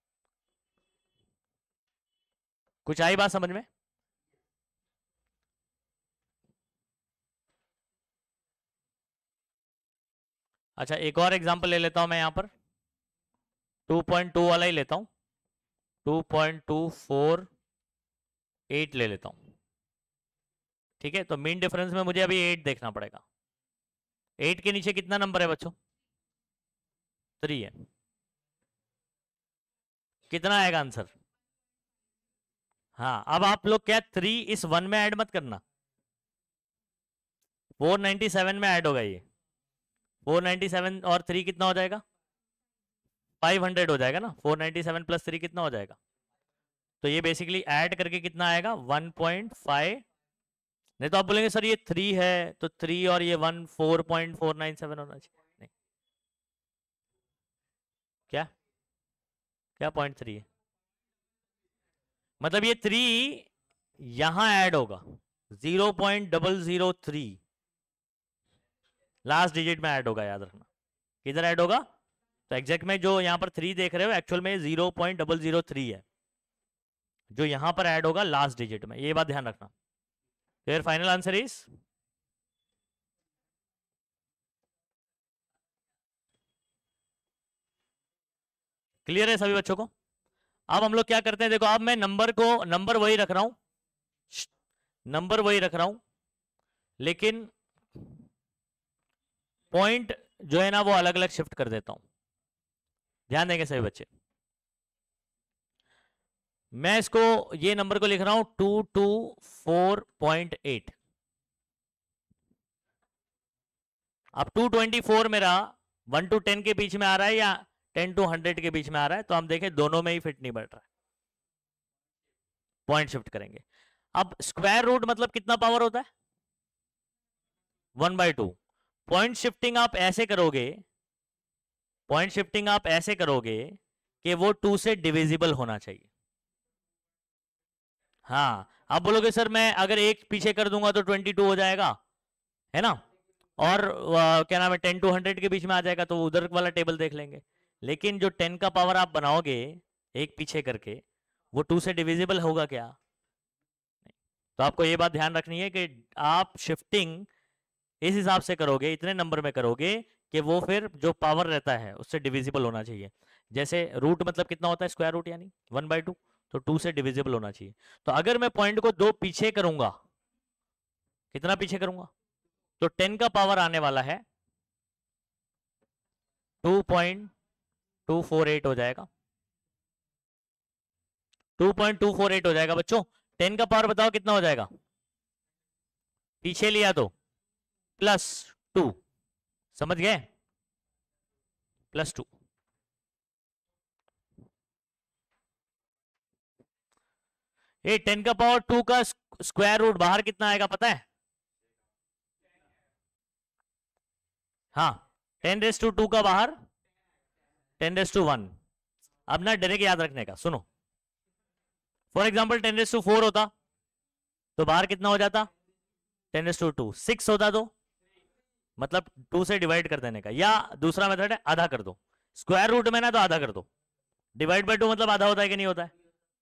कुछ आई बात समझ में? अच्छा, एक और एग्जांपल ले लेता हूं मैं यहां पर, 2.2 वाला ही लेता हूं, 2.248 ले लेता हूं। ठीक है, तो मीन डिफरेंस में मुझे अभी 8 देखना पड़ेगा। 8 के नीचे कितना नंबर है बच्चों? 3 है। कितना आएगा आंसर? हाँ, अब आप लोग क्या 3 इस 1 में ऐड मत करना, 497 में ऐड होगा ये, 497 और 3 कितना हो जाएगा? 500 हो जाएगा ना, 497 प्लस 3 कितना हो जाएगा? तो ये बेसिकली ऐड करके कितना आएगा? 1.5। नहीं तो आप बोलेंगे सर ये 3 है, तो 3 और ये 1 4.497 होना चाहिए। नहीं, क्या क्या 0.3 है? मतलब ये 3 यहां ऐड होगा, 0.003 लास्ट डिजिट में ऐड होगा, याद रखना। किधर ऐड होगा? तो एग्जैक्ट में जो यहां पर 3 देख रहे हो, एक्चुअल में 0.003 है, जो यहां पर ऐड होगा लास्ट डिजिट में, ये बात ध्यान रखना। फिर फाइनल आंसर इज, क्लियर है सभी बच्चों को? अब हम लोग क्या करते हैं, देखो अब मैं नंबर वही रख रहा हूं, नंबर वही रख रहा हूं, लेकिन पॉइंट जो है ना वो अलग अलग शिफ्ट कर देता हूं। ध्यान देंगे सभी बच्चे। मैं इसको ये नंबर को लिख रहा हूं 224.8। अब 224 मेरा 1 to 10 के बीच में आ रहा है या 10 to 100 के बीच में आ रहा है, तो हम देखें दोनों में ही फिट नहीं बैठ रहा है, पॉइंट शिफ्ट करेंगे। अब स्क्वायर रूट मतलब कितना पावर होता है? 1/2। पॉइंट शिफ्टिंग आप ऐसे करोगे, पॉइंट शिफ्टिंग आप ऐसे करोगे कि वो 2 से डिविजिबल होना चाहिए। हाँ, आप बोलोगे सर मैं अगर एक पीछे कर दूंगा तो 22 हो जाएगा, है ना, और क्या नाम है 10 to 100 के बीच में आ जाएगा, तो उधर वाला टेबल देख लेंगे। लेकिन जो 10 का पावर आप बनाओगे एक पीछे करके, वो 2 से डिविजिबल होगा क्या? तो आपको ये बात ध्यान रखनी है कि आप शिफ्टिंग इस हिसाब से करोगे, इतने नंबर में करोगे कि वो फिर जो पावर रहता है उससे डिविजिबल होना चाहिए। जैसे रूट मतलब कितना होता है, स्क्वायर रूट यानी 1/2, तो 2 से डिविजिबल होना चाहिए। तो अगर मैं पॉइंट को 2 पीछे करूंगा, कितना पीछे करूंगा, तो 10 का पावर आने वाला है 2.248 हो जाएगा, 2.248 हो जाएगा बच्चों। 10 का पावर बताओ कितना हो जाएगा, पीछे लिया तो +2, समझ गए, +2। ये 10 का पावर 2 का स्क्वायर रूट बाहर कितना आएगा पता है? हाँ, 10⁻² का बाहर 10⁻1। अब ना डायरेक्ट याद रखने का, सुनो, फॉर एग्जाम्पल 10⁻4 होता तो बाहर कितना हो जाता, 10⁻2। 6 होता तो मतलब 2 से डिवाइड कर देने का, या दूसरा मेथड है आधा कर दो, स्क्वायर रूट में ना तो आधा कर दो, डिवाइड बाय 2 मतलब आधा होता है कि नहीं होता है?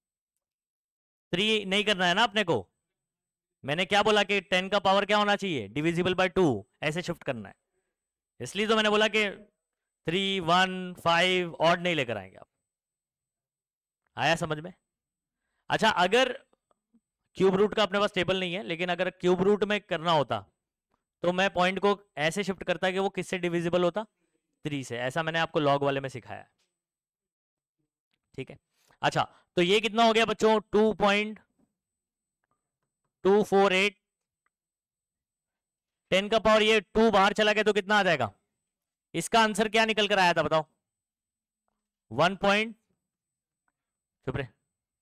3 नहीं करना है ना अपने को, मैंने क्या बोला कि 10 का पावर क्या होना चाहिए, डिविजिबल बाय 2, ऐसे शिफ्ट करना है। इसलिए तो मैंने बोला कि 3, 1, 5 ऑड नहीं लेकर आएंगे आप। आया समझ में? अच्छा, अगर क्यूब रूट का अपने पास टेबल नहीं है, लेकिन अगर क्यूब रूट में करना होता तो मैं पॉइंट को ऐसे शिफ्ट करता कि वो किससे डिविजिबल होता, 3 से। ऐसा मैंने आपको लॉग वाले में सिखाया, ठीक है। अच्छा, तो ये कितना हो गया बच्चों, 2.248। 10 का पावर ये 2 बाहर चला गया तो कितना आ जाएगा? इसका आंसर क्या निकल कर आया था बताओ? 1 पॉइंट, चुप रहे,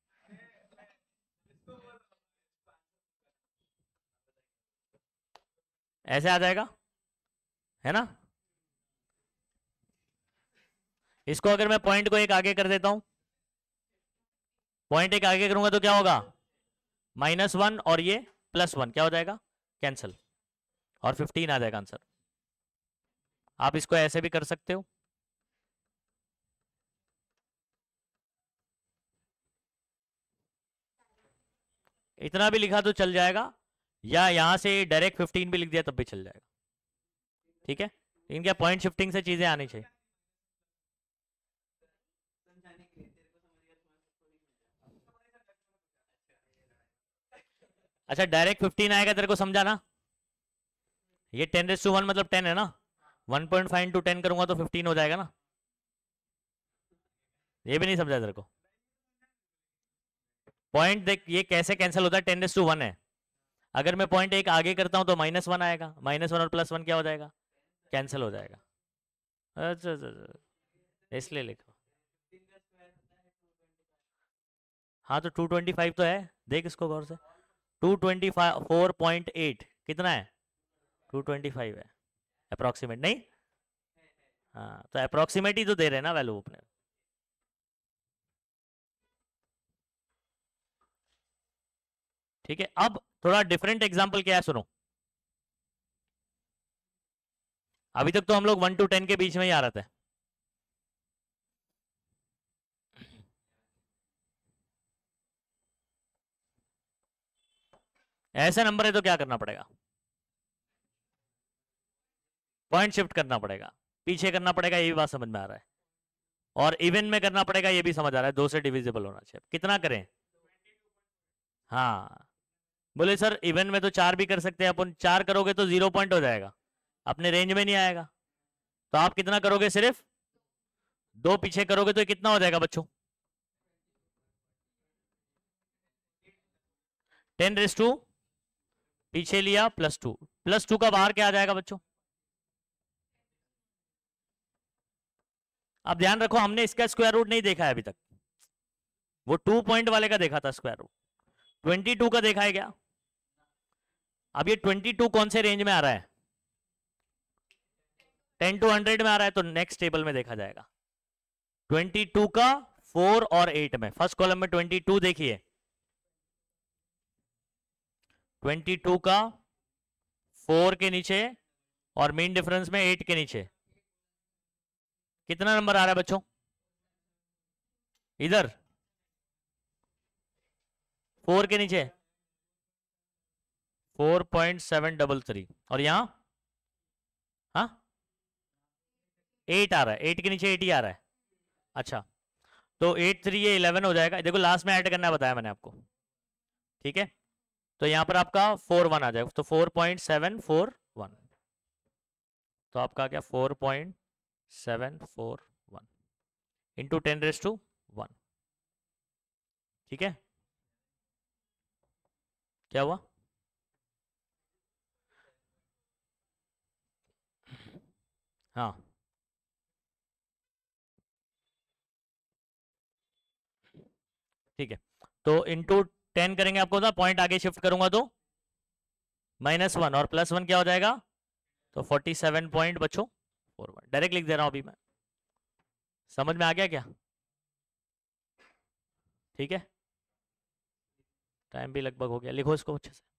ऐसे आ जाएगा, है ना। इसको अगर मैं पॉइंट को एक आगे कर देता हूं, पॉइंट एक आगे करूंगा तो क्या होगा, -1 और ये +1 क्या हो जाएगा, कैंसिल, और 15 आ जाएगा आंसर। आप इसको ऐसे भी कर सकते हो, इतना भी लिखा तो चल जाएगा, या यहां से डायरेक्ट 15 भी लिख दिया तब भी चल जाएगा, ठीक है। इनके पॉइंट शिफ्टिंग से चीजें आनी चाहिए। अच्छा, डायरेक्ट 15 आएगा तेरे को समझा ना, ये 10⁻1 मतलब 10 है ना, 1.5 इंटू 10 करूंगा तो 15 हो जाएगा ना, ये भी नहीं समझा तेरे को? पॉइंट देख ये कैसे कैंसिल होता है, 10⁻1 है, अगर मैं पॉइंट एक आगे करता हूं तो -1 आएगा, -1 और +1 क्या हो जाएगा, कैंसिल हो जाएगा। अच्छा अच्छा अच्छा, इसलिए लिखो। हाँ तो 225 तो है, देख इसको गौर से, 224.8 कितना है, 225 है, अप्रोक्सीमेट नहीं, हाँ तो अप्रोक्सीमेट ही तो दे रहे हैं ना वैल्यू अपने। ठीक है, अब थोड़ा डिफरेंट एग्जांपल क्या है सुनो। अभी तक तो हम लोग 1 to 10 के बीच में ही आ रहे थे, ऐसे नंबर है तो क्या करना पड़ेगा, पॉइंट शिफ्ट करना पड़ेगा, पीछे करना पड़ेगा, ये भी बात समझ में आ रहा है, और इवन में करना पड़ेगा, ये भी समझ आ रहा है, 2 से डिविजिबल होना चाहिए, कितना करें। हाँ, बोले सर इवन में तो 4 भी कर सकते हैं अपन, 4 करोगे तो 0 पॉइंट हो जाएगा, अपने रेंज में नहीं आएगा, तो आप कितना करोगे, सिर्फ 2 पीछे करोगे तो कितना हो जाएगा बच्चों, 10⁻², पीछे लिया +2, +2 का बाहर क्या आ जाएगा बच्चों? अब ध्यान रखो, हमने इसका स्क्वायर रूट नहीं देखा है अभी तक, वो 2 पॉइंट वाले का देखा था स्क्वायर रूट। 22 का देखा है क्या? अब ये 22 कौन से रेंज में आ रहा है? 10 to 100 में आ रहा है, तो नेक्स्ट टेबल में देखा जाएगा। 22 का 4 और 8 में, फर्स्ट कॉलम में 22 देखिए, 22 का 4 के नीचे और मीन डिफरेंस में 8 के नीचे कितना नंबर आ रहा है बच्चों? इधर 4 के नीचे 4.733 और यहां हाँ 8 आ रहा है, 8 के नीचे 8 ही आ रहा है। अच्छा, तो 8 3 ये 11 हो जाएगा। देखो लास्ट में ऐड करना बताया मैंने आपको, ठीक है? तो यहां पर आपका 4 1 आ जाएगा, तो 4.741, तो आपका क्या 4.741 इंटू 10⁻1, ठीक है? क्या हुआ? हाँ, ठीक है, तो इंटू 10 करेंगे, आपको ना पॉइंट आगे शिफ्ट करूंगा तो -1 और +1 क्या हो जाएगा? तो 47 पॉइंट बच्चों 41, डायरेक्ट लिख दे रहा हूं अभी मैं। समझ में आ गया क्या? ठीक है, टाइम भी लगभग हो गया, लिखो इसको अच्छे से।